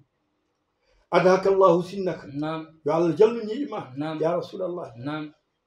أدهك الله سنك نعم يا الله جل نيما نعم يا رسول الله نعم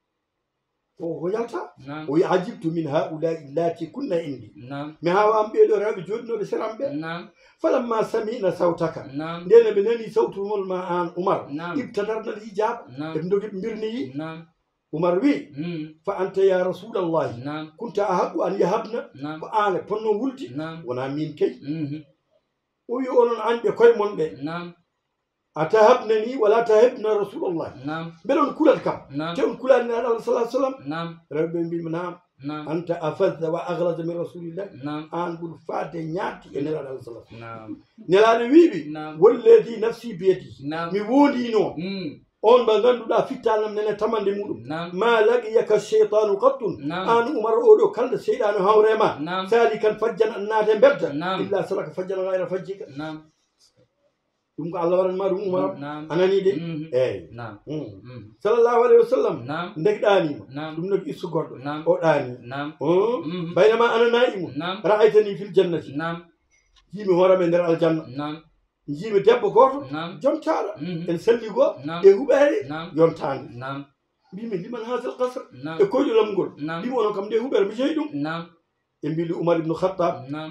وهو يلتا نعم ويعجبت من هؤلاء اللاتي كنا عندي نعم ما هو أم بيدو رابي جودنا بسرام بي نعم فلما سمعنا صوتك نعم دينا بناني صوت الماء عمر نعم ابتدرنا الإجاب نعم ابن مبرني نعم عمر بي مم. فأنت يا رسول الله نعم كنت أحب أن يهبنا نعم فأنا فنو ولدي نعم ونا مين كي مم. ويقولون عندي كوي من بي نعم أتهبنني ولا تهبنا رسول الله نعم بلون كل كم نعم تقول كل أن الله صلى الله عليه وسلم نعم ربي بمنام نعم أنت أفذ وأغلظ من رسول الله نعم أن بالفات نياتي إن الله صلى الله عليه وسلم نعم نلان ويبي نعم والذي نفسي بيدي نعم ميوندي نو مم. on banganduɗa fittanam nene tamande muɗum نعم ma lagiyaka cheytanu qattun نعم an umar oɗo kalde seyɗano hawrema نعم sali kan fajjan annade berda نعم illa salaka fajjan gayra fajjika نعم ɗum ko allah waɗanma ɗum umar نعم anani de مم. eyyi نعم Mm. مم. sallallahu alayhi wa sallam نعم ndeg ɗanima نعم ɗum noon issu goɗɗo نعم o ɗani نعم مم. baynama ana naimu نعم ra'aytani fil jannati نعم jimi hoorama e nder aljanna نعم jimi debbo goto نعم jontaɗo مم. en salli goo نعم e huɓere نعم yontande نعم mbimi liman hasal qasr نعم e koyɗo lamgol نعم mbimi onon kam nde huɓere mi jeeyi ɗum نعم e mbili oumar ibnu khattab نعم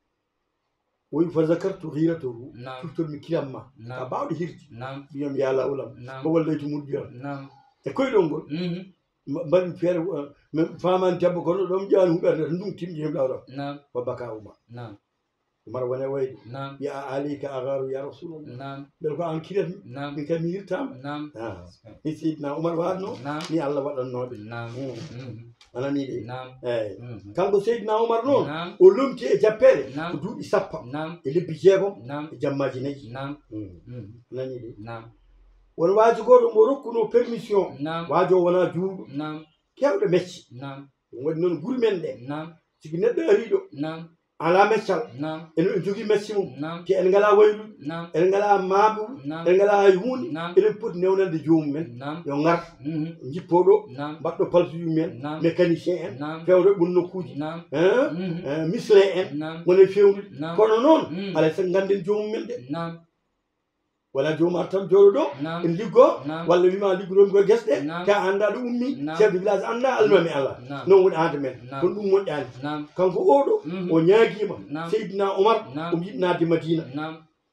woyi fa zakartu hiratahu نعم tuftormi kilamma ka نعم bawɗo hirti نعم mbiyam ya lawlam نعم ko wallayto muddiran نعم e koyɗol ngol مم. mbaɗi feere famani debbo kono ɗom ƴaani huɓerde to ndum timɗi hem ɗawɗam نعم fa baka oumar نعم oumar wone wayde نعم ya aleyka agaru ya rasulallah نعم beɗa ko an kiratmi نعم min kam mi hirtama نعم ni sidna oumar wanno نعم ni allah waɗannoɓe نعم مم. anani ɗe نعم eyyi مم. kanko seydina oumar noon نعم o lomti e jappere نعم ko duuɓi sappo نعم e lebbi jeegom نعم e jammaji nayyi نعم مم. nani ɗe نعم won waaji goto mo rokkuno permission نعم waajo wona juuɗo نعم kewɗo mecce نعم ɗum waɗi noon guri men ɗe نعم sigi neɗɗo ariɗo نعم ala meccal نعم enen en jogui mecce mum نعم te en ngala waylude نعم en ngala maaɓude نعم en ngala hay hunde نعم eɗen poti newnande jomum men نعم yo ngar مم. jippoɗo نعم mbaɗɗo paltuji men نعم mécanicien en نعم fewɗo ɓun nokkuji نعم hein مم. misle en نعم wone fewnude نعم kono noon مم. alay sago ganden jomum men ɗe نعم wona jomum ar tan jooɗo ɗo نعم en liggo نعم walla wima liggotomi koye guesɗe نعم ka anda ɗo ummi نعم chef de village anda almami ala نعم non woni ande men نعم kono ɗum moƴƴani نعم kanko oɗo مم. o ñaaguima نعم seydina oumar نعم omo yiɗnade madina نعم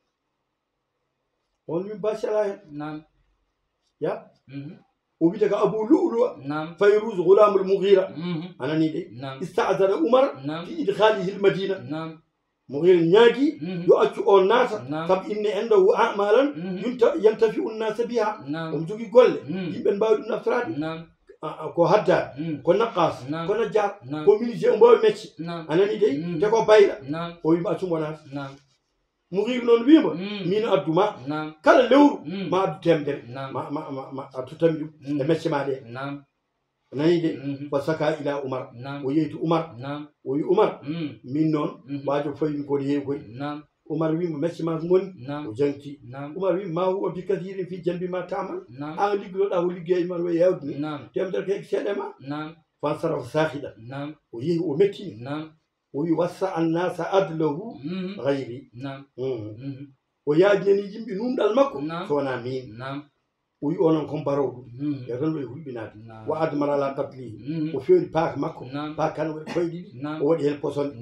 on min basi ala hen نعم ya مم. o wiyete ko abou lu'lua نعم fayrouse goulamul moughira مم. anani ɗe نعم istadana oumar نعم fi idkhalihi l madina نعم moughira ñaagui مم. yo accu on naata نعم saabu inne endahu amalan مم. yunta yantafi unnasa biha نعم omo jogui golle مم. yimɓe mbawi ɗum naftorade نعم ko haddade مم. ko naqas نعم ko najjar نعم ko ministre o mbawi mecce نعم anani de مم. te ko bayɗa نعم o wima accu wonata نعم moughir noon wima مم. min adduma نعم kala lewru مم. ma addu temedere نعم ma ma ma ma a tuttami ɗum مم. e mecce ma ɗe نعم nani de مم. fa saka ila oumar نعم o yeyti oumar نعم o wi oumar مم. min noon مم. wajo fayimi kono heewi koy نعم oumar wima mecce ma ko goni نعم o janti نعم oumar wima ma huwa bi kathirin fi janbi ma tamal نعم an liggotoɗa ko ligguey man way yawde ni نعم temedere keke seeɗe ma نعم fansarafa sahiɗa نعم o yeehi o mettini نعم o wi wassa annasa adlahu مم. gayri نعم مم. o yaajinani yimɓe numɗal makko نعم so wona min نعم o wi onon kon barowo ɗum مم. yo tan waɗi hulɓinade نعم wa admara ala qatlihi مم. o fewni paaka makko نعم paaka kan waɗi koye ɗiɗi نعم o waɗi hen posone نعم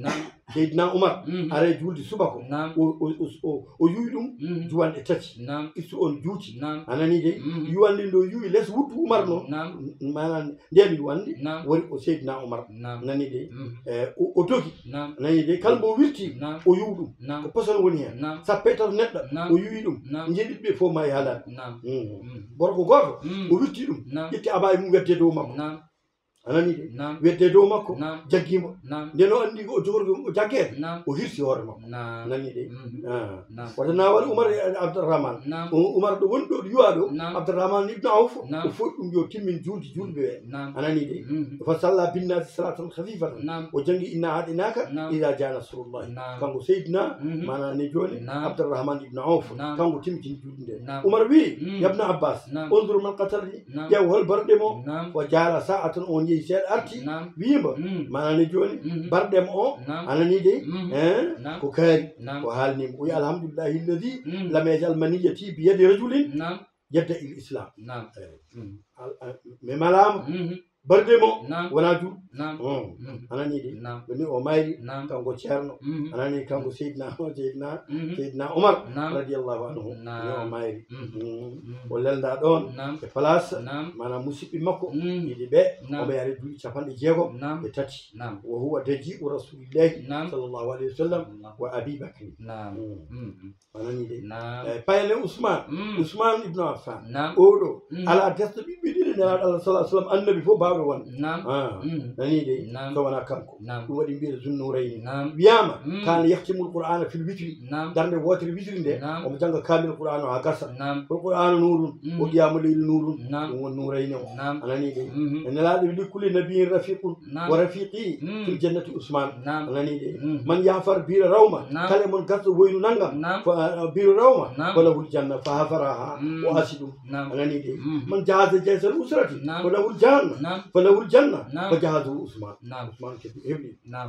seydina oumar ara julde subako o yuwi ɗum juwanɗe tati istu on juuti anani de yuwande ndo yuwi less wuttu oumar noon manan nden yuwande woni o seydina oumar nani de o dogi nani de kala mbo wirti o yuwi ɗum ko poson woni hen sappe tato neɗɗo o yuwi ɗum jeeɗiɗɓe fof ma e haalade gorko goto o wirti ɗum ƴetti abaye mum wedde dow makko anani de wedde dow makko jaggimo nden o andi o jogorgo o jaggede o hirsi hoore makko nani de wata nawal oumar abdourahmane oumar ɗo woni ɗo ɗo yuwa ɗo abdourahmane ibne awf o foɗi ɗum yo timmin julde julɓe ɓe anani de fa salla binnasi salatan khafifatan o janggi inna haɗinaka ida ja nasrullahi kanko seydina mana ne joni abdourahmane ibne awf kanko timmitini julde nde oumar wi yabna abbas undur man qatalni ƴew hol barɗe mo o jaala sa'atan on yeehi seeɗa arti wima manani joni barɗema o anani de ko kaari o haalnima o wi alhamdulillahi alladi lam yajal maniyati bi yadi rajulin yadda il islam mi malama barde mo wona juɗ anani de ɗoni o mayri kanko ceerno anani kanko seydina seydina seydina oumar radiallahu anhu ni o mayri o lelda ɗon e place mana musidɓe makko ɗiɗi ɓe omo yare duuɓi capanɗe jeegom e tati wo huwa daji'u rasulillahi sallllahu alayhi wa sallam wa abi bacry anani de payle ousmane ousmane ibnu affan oɗo ala desɗo ɓiɓɓe ɗiɗi nelaɗo allah sallah sallam annabi fof bawɗo won nani de so wona kanko ɗum waɗi mbiyede zunnurayni wiyama kana yahtimul qur'ana fil witri darde wotere witri nde omo jangga kamil qur'an o ha gasa ko qur'anu nurun o qiyamul layli nurun ɗum won nurayni o anani de e nelaɗo wi likkulli nabiyin rafiqun wa rafiqi fil jannati ousmane anani de man yahfar bira rawma kala mon gasɗo woynu naggam biro rawma walahul janna fa hafaraha o asi ɗum anani de man jahaza jaysal usrati walahul janna falahul janna fa jahazahu ousmane ousmane kadi heɓɗi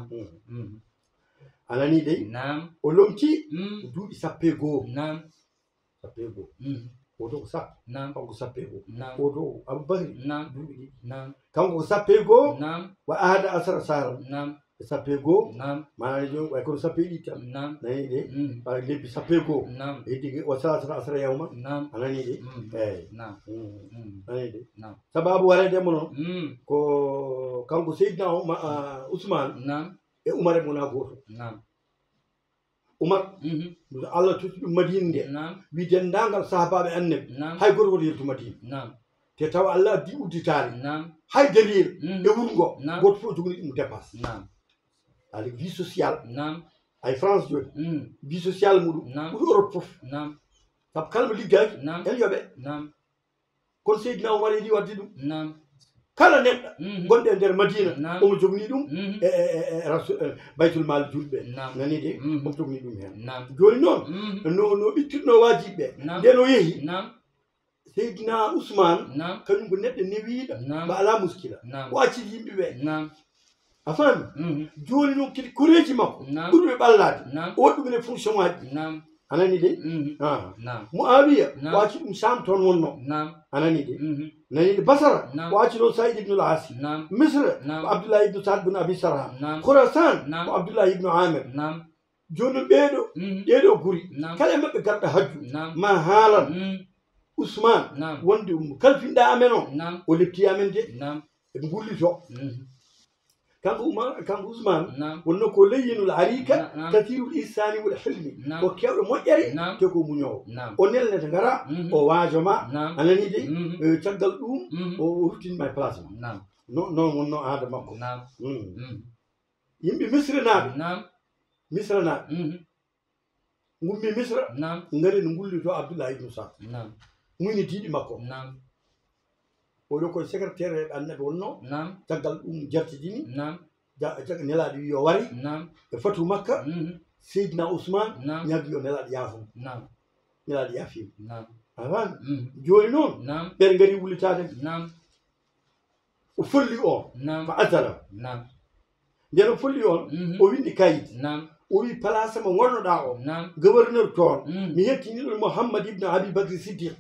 anani de o lomti duuɓi sappe goo sappe goo oto ko sappo kanko ko sappe goo oto aboubacry duuɓi ɗiɗi kanko ko sappe goo wa ahada asara sara sappe goo manani joni way kono sappe ɗiɗi tan nani de lebbi sappe goo heddi o salatata asara yawma anani de eyyi anani de sababu waredemo noon ko kanko seydina ousmane e oumar e mona goto oumar allah totti ɗum madine nde wi dendagal sahabaɓe annabi hay goto woto yettu madine te taw allah addi udditare hay dalil e wurgo goto fof jogani ɗum dépasse ali vie sociale ay france joni vie sociale muɗum ɓuuri europe foof saabu kala mo liggaki en yooɓe kono seydina oumar yiiɗi wadde ɗum kala neɗɗo gonɗe e nder madina omo jogni ɗum e baytul mal julɓe nani de omo jogni ɗum hen joni noon no no ɓittirno wajiɓe nden o yeehi seydina ousmane kañum ko neɗɗo newiɗo mo ala muskila o accidi yimɓeɓe a faami joni noon kadi koreji makko ɓurɓe ɓallade o waɗi ɗumen e fonction ngaji anani de Muawiya o acci ɗum sam toon wonno anani de nani de Basara o acci ɗon Saïd ibnul As Misra ko Abdoullahi ibnu Saad bin Abi Sarham Khorasan ko Abdoullahi ibnu Amir joni ɓeeɗo ɗeɗo guri kala e maɓɓe garɗa hajju ma haalan Ousmane wonde kalfinɗa amen o o lepti amen de eɓe gullito kanko oumar kanko ousmane wonno ko leyyinul arika kathirul ihsani wal hilmi ko kewɗo moƴƴere te ko muñowo o nellete ngara o waajoma anani de caggal ɗum o ruttinma e place ma noon wonno aada makko yimɓe misre naaɓe misra naaɓe gummi misra ngari no gullito abdoullah ibnu sad muyni diiɗi makko oɗo koye secrétaire e annabi wonno caggal ɗum jartidini jaga nelaɗo wi yo wari e fatu makka seydina ousmane ñaggi yo nelaɗo yaafum nelaɗo yaafima a fami joni noon ɓen gari wullitade o folli on ko azala nden o folli on o windi kayit o wi place mo gonnoɗa o gouverneur toon mi hettiniɗon mouhammad ibne abibacry siddiq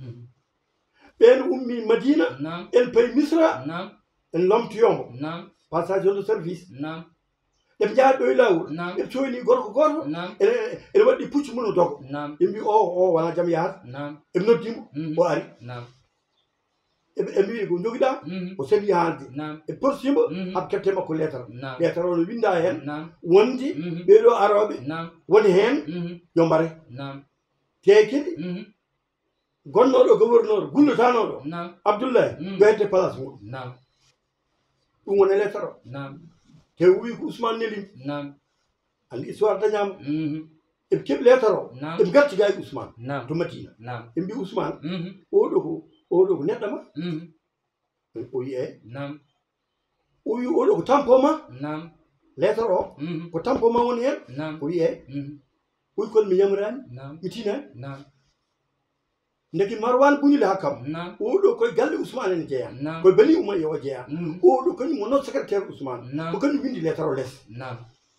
ɓen ummi madina en payi misra en lomtoyomo passation de service nam ɓe jahat ɗo e lawol nam ɓe coyni gorko goto nam ene ene waɗɗi puccu mum no dogo nam ɓe mbi o o wona jaam yahata nam eɓe noddimo o ari nam eɓe e mbi ko joguiɗa o sali haalde nam e portimo Mhm. haɓe kette makko lettre nam lettre o no winda hen nam wondi Mhm. ɓeɗo aroɓe nam woni hen Mhm. yo mbare nam te kadi Mhm. gonnoɗo gouverneur gullotanoɗo nam abdoullahi Mhm. yo hedde place muɗum nam ɗum woni lettre o nam te wi ko ousmane nelimi nam andi histoire dañama Mhm. eɓe keeɓi lettre o nam eɓe garti ga e ousmane nam to madina nam ɓe mbi ousmane Mhm. oɗo ko oɗo ko neɗɗo ma Mhm. o wi e nam o wi oɗo ko tampoma nam lettre o Mhm. ko tampoma woni hen nam o wi e Mhm. o wi kono mi yamirani nam mi tinani nam ndeki marwan buñile hakkam nam oɗo koye galle ousmane ene jeeya nam koye bani umayya o jeeya Mhm. oɗo kañum o non secrétaire ousmane nam ko kañum windi lettre o less nam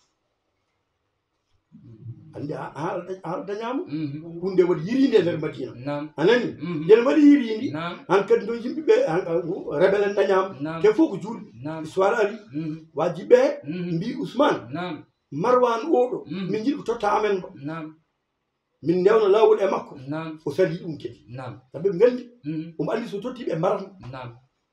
andi haala dañama Mhm. hunde waɗi yirinde e nder madina nam anani Mhm. nden waɗi yirindi nam han kadi no yimɓeɓe rebele dañama nam te fof ko julɓe nam histoire ari Mhm. wajiɓe Mhm. mbi ousmane nam marwan oɗo Mhm. min jiɗi ko totta amen mbo nam min ndewna lawol e makko nam o sali ɗum kadi nam sabi ɓe gandi Mhm. omo andi so tottiɓe mbaratmo nam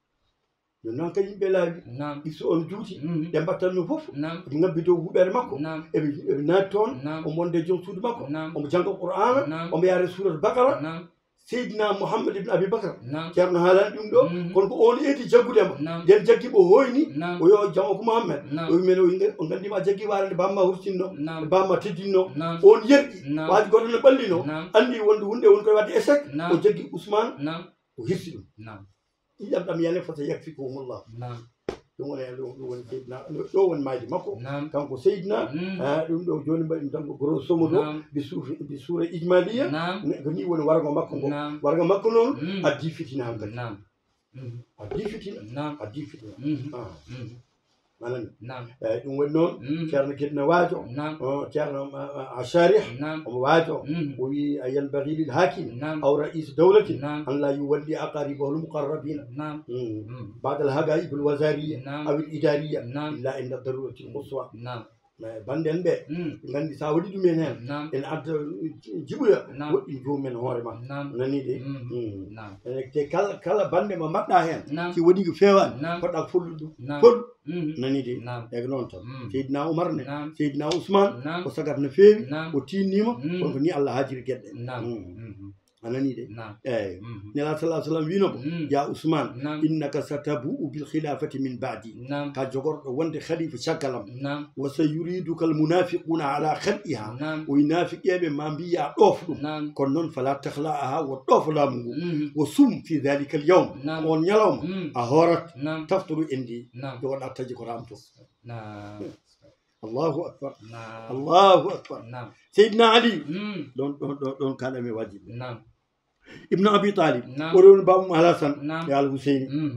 joni noon kadi yimɓe laabi nam isso on juuti Mhm. ɗe mbattanno fof nam eɓe ngabbi dow huɓere makko nam eɓe eɓe naati toon nam omo wonde joom suudu makko nam omo jangga qur'ana nam omo yaare surat bakara nam seydina mouhammad ibne abibacre nam ceerno haalani ɗum ɗo Mhm. kono ko on eeti jaggudemo nam nden jaggiɓe o hoyni nam o yo jam o ko mouhammed nam o wimen o gandima jaggi warande bamma hurtinno nam e bamma teddinno nam on yerɗi nam waji goto ne ɓallino nam andi wonde hunde woni koye wadde échec nam o jaggi ousmane nam o hirsi ɗum nam ƴiƴam ɗam yane fota yakfikumullah nam ɗum woni ɗum woni seydina ɗo woni mayde makko nam kanko seydina Mhm. ɗum ɗo joni mbaɗi tan ko grosso modo nam bi suufi bi suura ijmaliya nam ko ni woni wargo makko ngo nam wargo makko noon Mhm. addi fitina han kadi nam Mhm. addi fitina nam addi fitina Mhm. Ah, Mhm. anani nam eyyi ɗum woni noon Mhm. ceerno kadi no waajo nam ceerno a sharih nam omo waajo Mhm. o wi yanbaghi lil hakim nam aw rais dawlatin nam an la yuwalli aqaribahu al muqarrabina nam Mhm. بعد الهجائب الوزارية نعم. أو الإدارية نعم. إلا عند الضرورة القصوى nam banden ɓe Mhm. gandi sa waɗi ɗumen hen nam ene adda jiɓoya Nam. woɗɗi jomumen hoorema nam nani de Mhm. nam ene te kala kala bande mo mbaɗɗa hen nam si waɗi ko fewani Nam. poɗɗa follude ɗum nam fol Mhm. nani de nam eko noon tan Mhm. seydina oumar ne nam seydina ousmane nam ko sagat no feewi nam o tinnima Mhm. kono ko ni allah haajiri gueɗɗe nam Mhm. Mhm. anani de nam eyyi Mhm. nela salah sallam winomo Mhm. ya ousmane nam innaka satabuu bil khilafati min badi nam ka jogorɗo wonde khalifa caggalam nam wa sayuriduka almunafiquna ala khalqiha nam o yunafiqeɓe ma mbiya ɗoof ɗum nam kono noon fala tahlaaha wo ɗoofa laamu ngu Mhm. wo sum fi dhalika al yawm nam on ñalawma Mhm. a hoorat nam taftoru endi nam yo waɗa taji ko ramto nam allahu akbar nam allahu akbar nam seydina ali Mhm. ɗon ɗon ɗon ɗon kaɗame wajiɓe nam ibnu abi talib nam oɗo woni bamum alasan nam e al huseyni Mhm.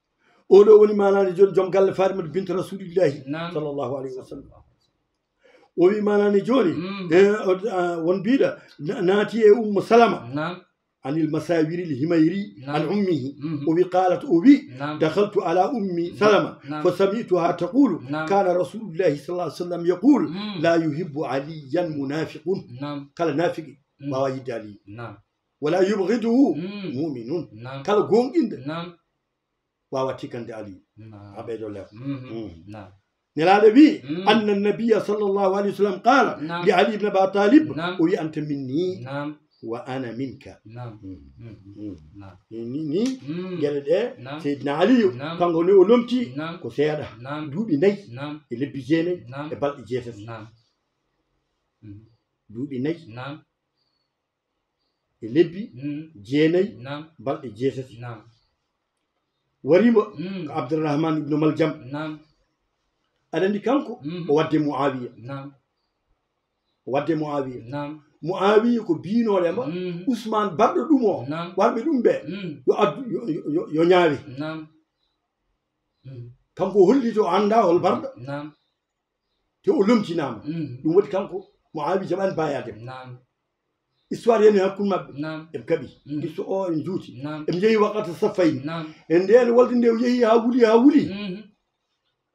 oɗo woni manani joni joom galle fatimata binte rasulillahi nam sallllahu alayhi wa sallam o wi manani joni Mhm. e won mbiɗa naati e ummu salama nam عن المساوير الهميري نعم. عن أمه Mhm. وبي قالت أبي nam دخلت على أمي سلمة نعم. فسمعتها تقول نعم. كان رسول الله صلى الله عليه وسلم يقول Mhm. لا يحب عليا منافق nam قال نافق Mhm. ما وايد علي nam ولا يبغضه Mhm. مؤمن nam قال قوم إند nam وواتي كان علي nam عبيد الله Mhm. nam نلال بي Mhm. أن النبي صلى الله عليه وسلم قال نعم. لعلي بن أبي طالب نعم. وي أنت مني nam وأنا منك nam مم. Mhm. مم. nam ni ni Mhm. gueɗe ɗe nam seydina aliyu Nam. kanko ni o lomti nam ko seeɗa nam duuɓi nayyi nam e lebbi jeenayyi nam e balɗe jeetati nam Mhm. duuɓi nayyi nam e lebbi Mhm. jeenayyi nam balɗe jeetati nam warima Mhm. ko abdourahmane ibnu maljam nam aɗa andi kanko Mhm. o wadde muawiya nam o wadde muawiya nam muawiya ko biinoɗema Mhm. ousmane barɗo ɗum o nam warɓe ɗum ɓe Mhm. yo addu yo- yo- yo ñaawe nam Mhm. kanko o holliti o anda hol barɗo nam te o lomtinama Mhm. ɗum waɗi kanko muawiya jaɓani bayadema nam histoire yani hakkude mabɓe nam eɓe kaɓi Mhm. gisso o en juuti nam eɓe jeehi wakkata saffayni nam e nden walde nde o yeehi ha wuuli ha wuuli Mhm.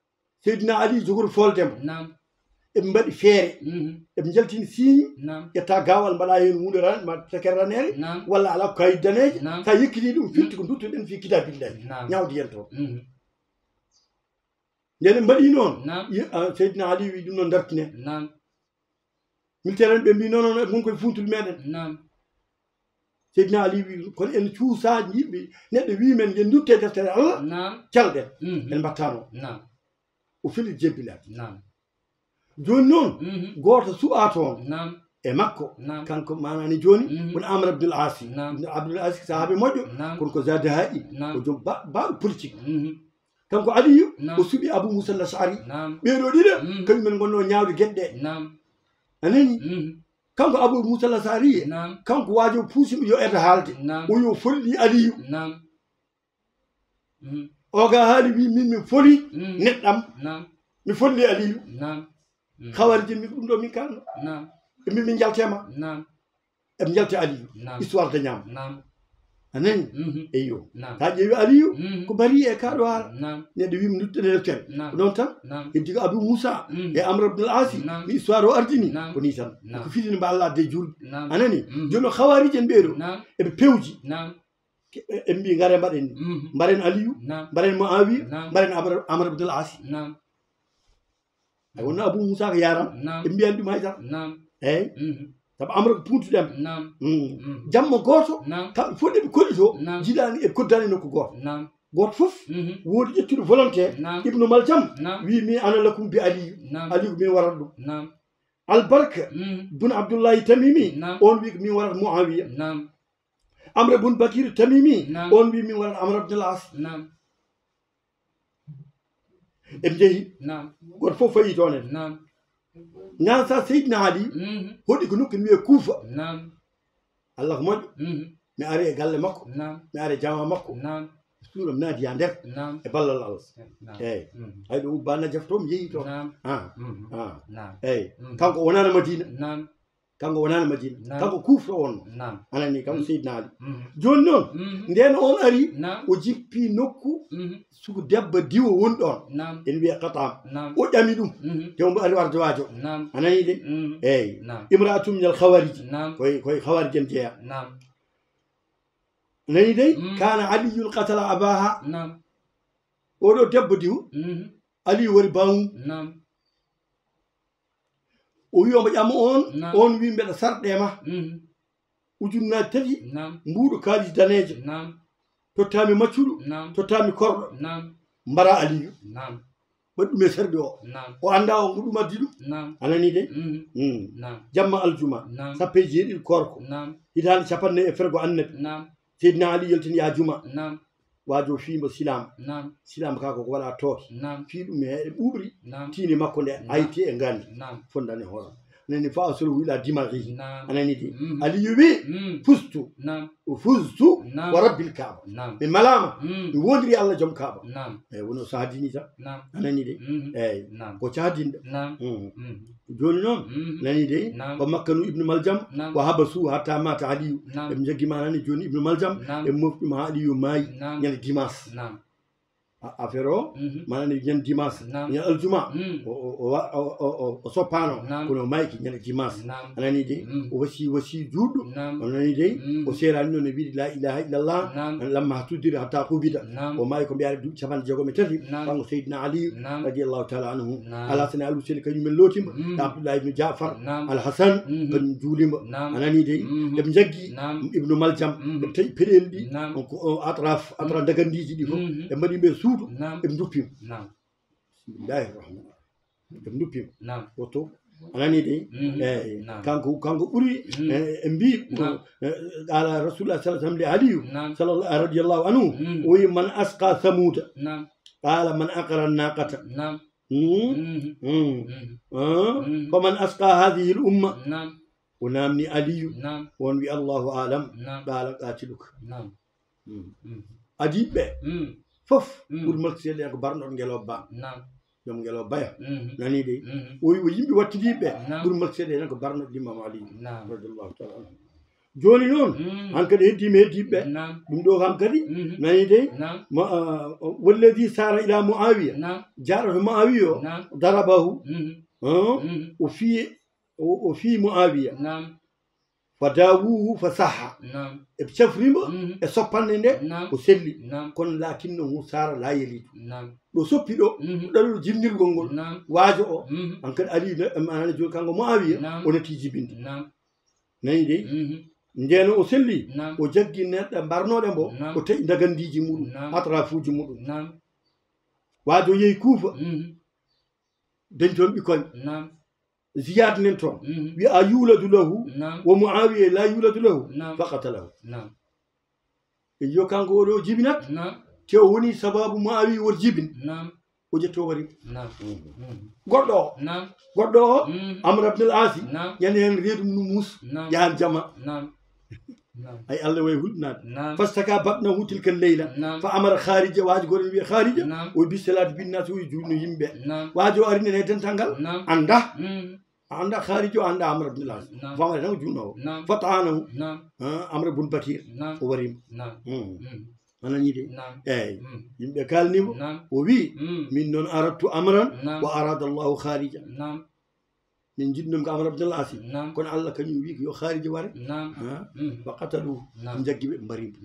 seydina ali jogori foldemo nam eɓe mbaɗi feere mhm eɓe jaltini siiñi nam ƴetta gawal mbaɗa hen hunde ran ma tekere ranere nam walla ala ko kayit daneje nam sa yekkiti ɗum firti ko duttoɗen fi kitabillahi nam ñawdi hen toon mhm ndene mbaɗi noon nam seydina ali wi ɗum noon dartine nam militaire en ɓe mbi non non mon koye funtude meɗen nam seydina ali wi kono en cuusaji yimɓe neɗɗo wi men yen dutte deftere allah nam calɗen mhm en mbattano nam o fili jebbilade nam joni noon mhm goto suɓa toon nam e makko nam kanko manani joni Mhm. woni amar abdoul asi Nam. abdoul asi sahabe moƴƴo nam kono ko zade haƴi nam ko joom baɗo politique mhm kanko aliyu nam o suuɓi abou moussa l ashari nam ɓeeɗo ɗiɗo Mhm. kañumen gonno ñawde gueɗe ɗe nam anani mhm kanko abou moussa l ashari nam kanko waajo puusimo yo ede haalde nam o yo folli aliyu nam mhm oga haali wi min mi foli mhm neɗɗam nam mi folli aliyu nam Mhm. hawarji min ɗum ɗo min kalno nam e min min jaltema nam eɓe jalti aliyu nam histoire de ñaam nam anani mhm eyyo nam ha ƴeewi aliyu mhm ko bari e kaɗo haala nam neɗɗo wimi duttoɗe deftere nam ko noon tan nam heddi ko abou moussa mhm e amr abdoul asi Nam. mi histoire o ardini Nam. ko ni tan Nam. ko fitini mba allah de julɓe nam anani Mhm. joni o hawariji en ɓeeɗo nam eɓe pewji nam en mbi gare mbaɗen ni mhm mbaren aliyu nam mbaren moawiya Nam. mbaren amr abdoul asi nam ay wonno abou moussa ko yaram nam ɓe mbiyani ɗum haydara nam eyyi mhm saabu amra ko puntuɗen nam Mm. mhm jamma goto nam kamɓe fof ɗeɓe kolli to Nam. jiɗani eɓe koddani nokku goto nam goto foof mhm woodi ƴettuɗo volonté nam ibnu maljam nam wi mi ana lakum bi aliyu nam aliyu ko min warat ɗum nam albarka mhm bun abdoullahi tamimi Nam. on wi ko min warat moawiya nam amra bun bakir tamimi Nam. on wi min warat amra abdoul as nam eɓe jeehi nam goto foof fayi toon en nam nan sa seydina ali mhm hoɗi ko nokku ne wiye kuufa nam allah ko moƴƴo mhm mi ari e galle makko nam mi ari e jama makko nam suuɗam naadi ha nder nam e ballal allah nam eyyi mhm hay ɗo ubba najjaf to mi yeehi toon nam ah mhm ah nam eyyi Mhm. kanko wonano madina nam kanko wonano madina Nam. kanko kufto wonno nam anani kanko seydina ali mhm joni noon mhm nden on ari nam o jippi nokku mhm suko debbo diwo woni ɗon nam en wiya katam nam o ƴami ɗum mhm tewmbo ari warde waajo nam anani de mhm eyyi nam imratum ñal hawariji nam koye koye hawariji en jeeya nam nani dey Mm. kana aliyun qatala abaha nam oɗo debbo diwo mhm aliyu woni bamum nam o wi omo ƴama on Nam. on wi mbeɗa sarɗema mhm ujunnaji tati nam mbuɗo kaalis danejo nam tottami maccuɗo nam tottami korɗo nam mbara aliyu nam waɗi ɗum e sarɗi o nam o anda o ngo ɗum addi ɗum nam anani de mhm Mm. nam jamma aljuma nam sappo e jeeɗiɗi korko nam hitande capannayyi e fergo annabi nam seydina ali yaltini ya juma nam waajo fiimo silam nam silam ka koko waɗa tooke nam fii ɗum e heɗe ɓuuɓri nam tiini makko nde ayti e ngandi nam fondani hoore anani fa solo wiila dimari nam anani de Mhm. aliyu wi mhm fustu nam fustu Nam. wa rabbil kaaba nam mi malama mhm mi wondiri allah joom kaaba nam eyyi wono saadini tan nam anani de mhm eyyi nam ko caadinɗo nam Mm. mhm joni noon mhm nani de Nam. ko makkanu ibnu maljam nam ko habasu hatta mata aliyu nam eɓe joggima nani joni ibnu maljam nam e mofɗum ha aliyu maayi nam ñande dimanche nam affaire o mhm manani ñande dimanche Nam. ñande aljuma mhm o- o- o wa- o- o- o- o soppano Nam. kono mayki ñande dimanche nam anani de Mhm. o wasi wasi juɗɗo nam anani de Mhm. o serani noon e wiide la ilaha illallah nam lamma tuddiri hatta hubida nam o maayi ko mbiyade duuɓi capanɗe jeegom e tati Nam. kanko seydina aliyu nam radiallahu taala anhu Nam. ala sene alu seni kañumen lootima Mhm. e abdoullahi ibnu jafar nam alhasan Mhm. kañum juulima nam anani de Mhm. eɓe jaggi nam ibnu maljam Mhm. eɓe tawi peɗeli ɗi nam on ko atraf atra dagandiji ɗi fof Mhm. ɓe mbaɗiɓe suudu nam eɓe duppima nam bismillahi rahman eɓe duppima nam woto anani de Mhm. eyyi Nam. kanko kanko ɓuuri Mhm. e mbi Nam. ala rasulullah sa sallam li aliyu nam sallallah radiallahu anhu Mhm. o wi man asqa samuda nam qala man aqara naqata nam Mm. mhm Mm. mhm Ah. Mhm. faman asqa hadihi l umma nam o namni aliyu nam won wi allahu alam nam qala qatiluka nam Mm. mhm adiɓɓe mhm fof Mm. ɓuuri maltiseɗe en ko barnoɗo ngelo ba nam joom ngelo baya mhm nani de mhm o wi o yimɓe wattidiɓe Nam. ɓuuri maltiseɗe en ko barnoɗo limam aliyu nam radiallahu taala anhu joni noon hankkadi heddima heddiɓe ɗum ɗo kam kadi nani de walladi sara ila muawiya jaɗo to muawiya o darabahu o fi o fi muawiya fa dawuhu fa saha eɓe cafrimo e soppanɗe nde o selli kono lakinnahu sara la yelitu ɗo soppi ɗo ɗaɗo jinnirgol ngol waajo o hankkadi ali manane joni kanko muawiya o natti jibinde nani de ndeno o selli o jaggi neɗɗo mbarnoɗe mbo o tawi dagandiji muɗum atrafuji muɗum waajo yeehi kuufa dañi toon ɓikkoñ ziyad nen toon wi a yuladu lahu wo muawiya la yuladu lahu faqatalahu e yo kanko oɗo jibinat te o woni sababu muawiya wot jibin o ƴetto wari goɗɗo o goɗɗo o amr abdul asi ñande hen reedu mum mus yahan jama ay allah way hulɗinade fastaka batnahu tilka leyla fa amara harija waaji goɗen wiye harija o bisalade binnasi o juutno yimɓe waaji o arinen e dental ngal anda anda harija o anda amra abdoulah famade tan ko juutnowo fatanahu amra bun batir o warima anani de eyyi yimɓe kalnimo o wi min noon aradtu amran wa arada allahu harija min jiɗɗum ko amara abdallah asi kono allah kañum wi ko yo harija ware fa qataluhu jaggi ɓe mbarimo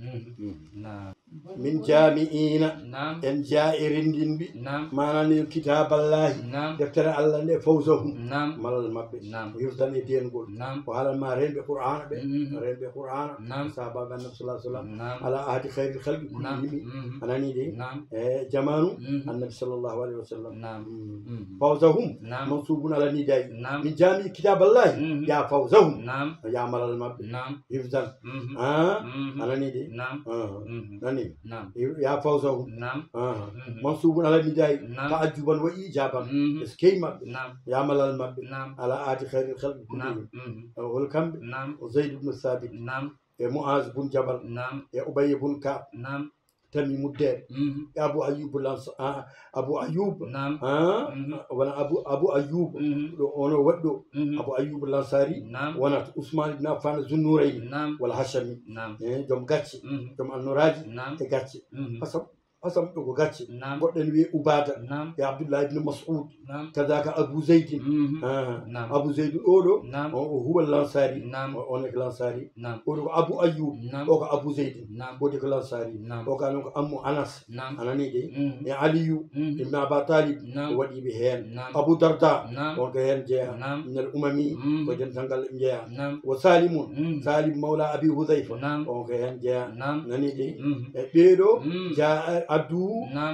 min jami'ina en jairindinɓe manani kitaballahi deftere allah nde fawsahum malal mabɓe o hirtan e dengol o halanma renɓe qur'ana ɓe renɓe qur'ana sahabaɓe annabi sallah sallam ala ahdi hayril halqi kullihimi anani de e jamanu annabi sallllahu alayhi wa sallam fawsahum mansubun ala nidayi min jami kitaballahi ya fawsahum ya malal mabɓe hifdan anani de nani ya fawsahum mansubun ala nidayi ta'ajjuban wa ijaban eskey mabɓe ya malal mabɓe ala ati khairil khalqi kullihim hol kamɓe o zayd ibn sabit e muaz bun jabal e ubay bun ka'b tami muddere e abu ayub lans abu ayub wona abu abu ayub ɗo ono waɗɗo abu ayub lansari wonata ousmane ibn affan zunnurayni walla hachami e joom gacce joom annoraji e gacce pasam pasam ɗo ko gacce goɗɗen wiye ubada e abdoullah ibne mas'ud kadaka abou zeydin abou zeydin oɗo o huwa lansari on e ko lansari oɗo ko abou ayoub o ko abou zeydin ode ko lansari o ka noon ko ammo anas anani de e aliyu ibne aba talib o waɗiɓe hen abou darda on ko hen jeeya nel umami ko dentalngal jeeya wo salimun salim mawla abi hudayfa on ko hen jeeya nani de e ɓeeɗo jaa addu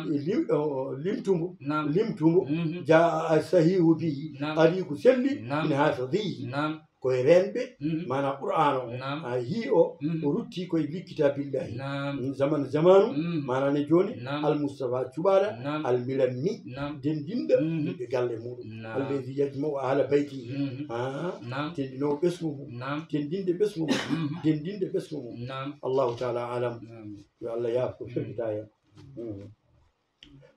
limtumo limtumo jaa sahihu bihi ari ko selli ine hafadihi koye renɓe mana qur'an o a yi o o rutti koye likkitabillahi zaman zamanu manane joni almoustapha cuɓaɗa almilanni dendinɗo yimɓe galle muɗum alladi yajma o ahla bayti tendinowo ɓesgu mum tendinde ɓesgu mum dendinde ɓesgu mum allahu taala alam yo allah yaaf ko ferbita hen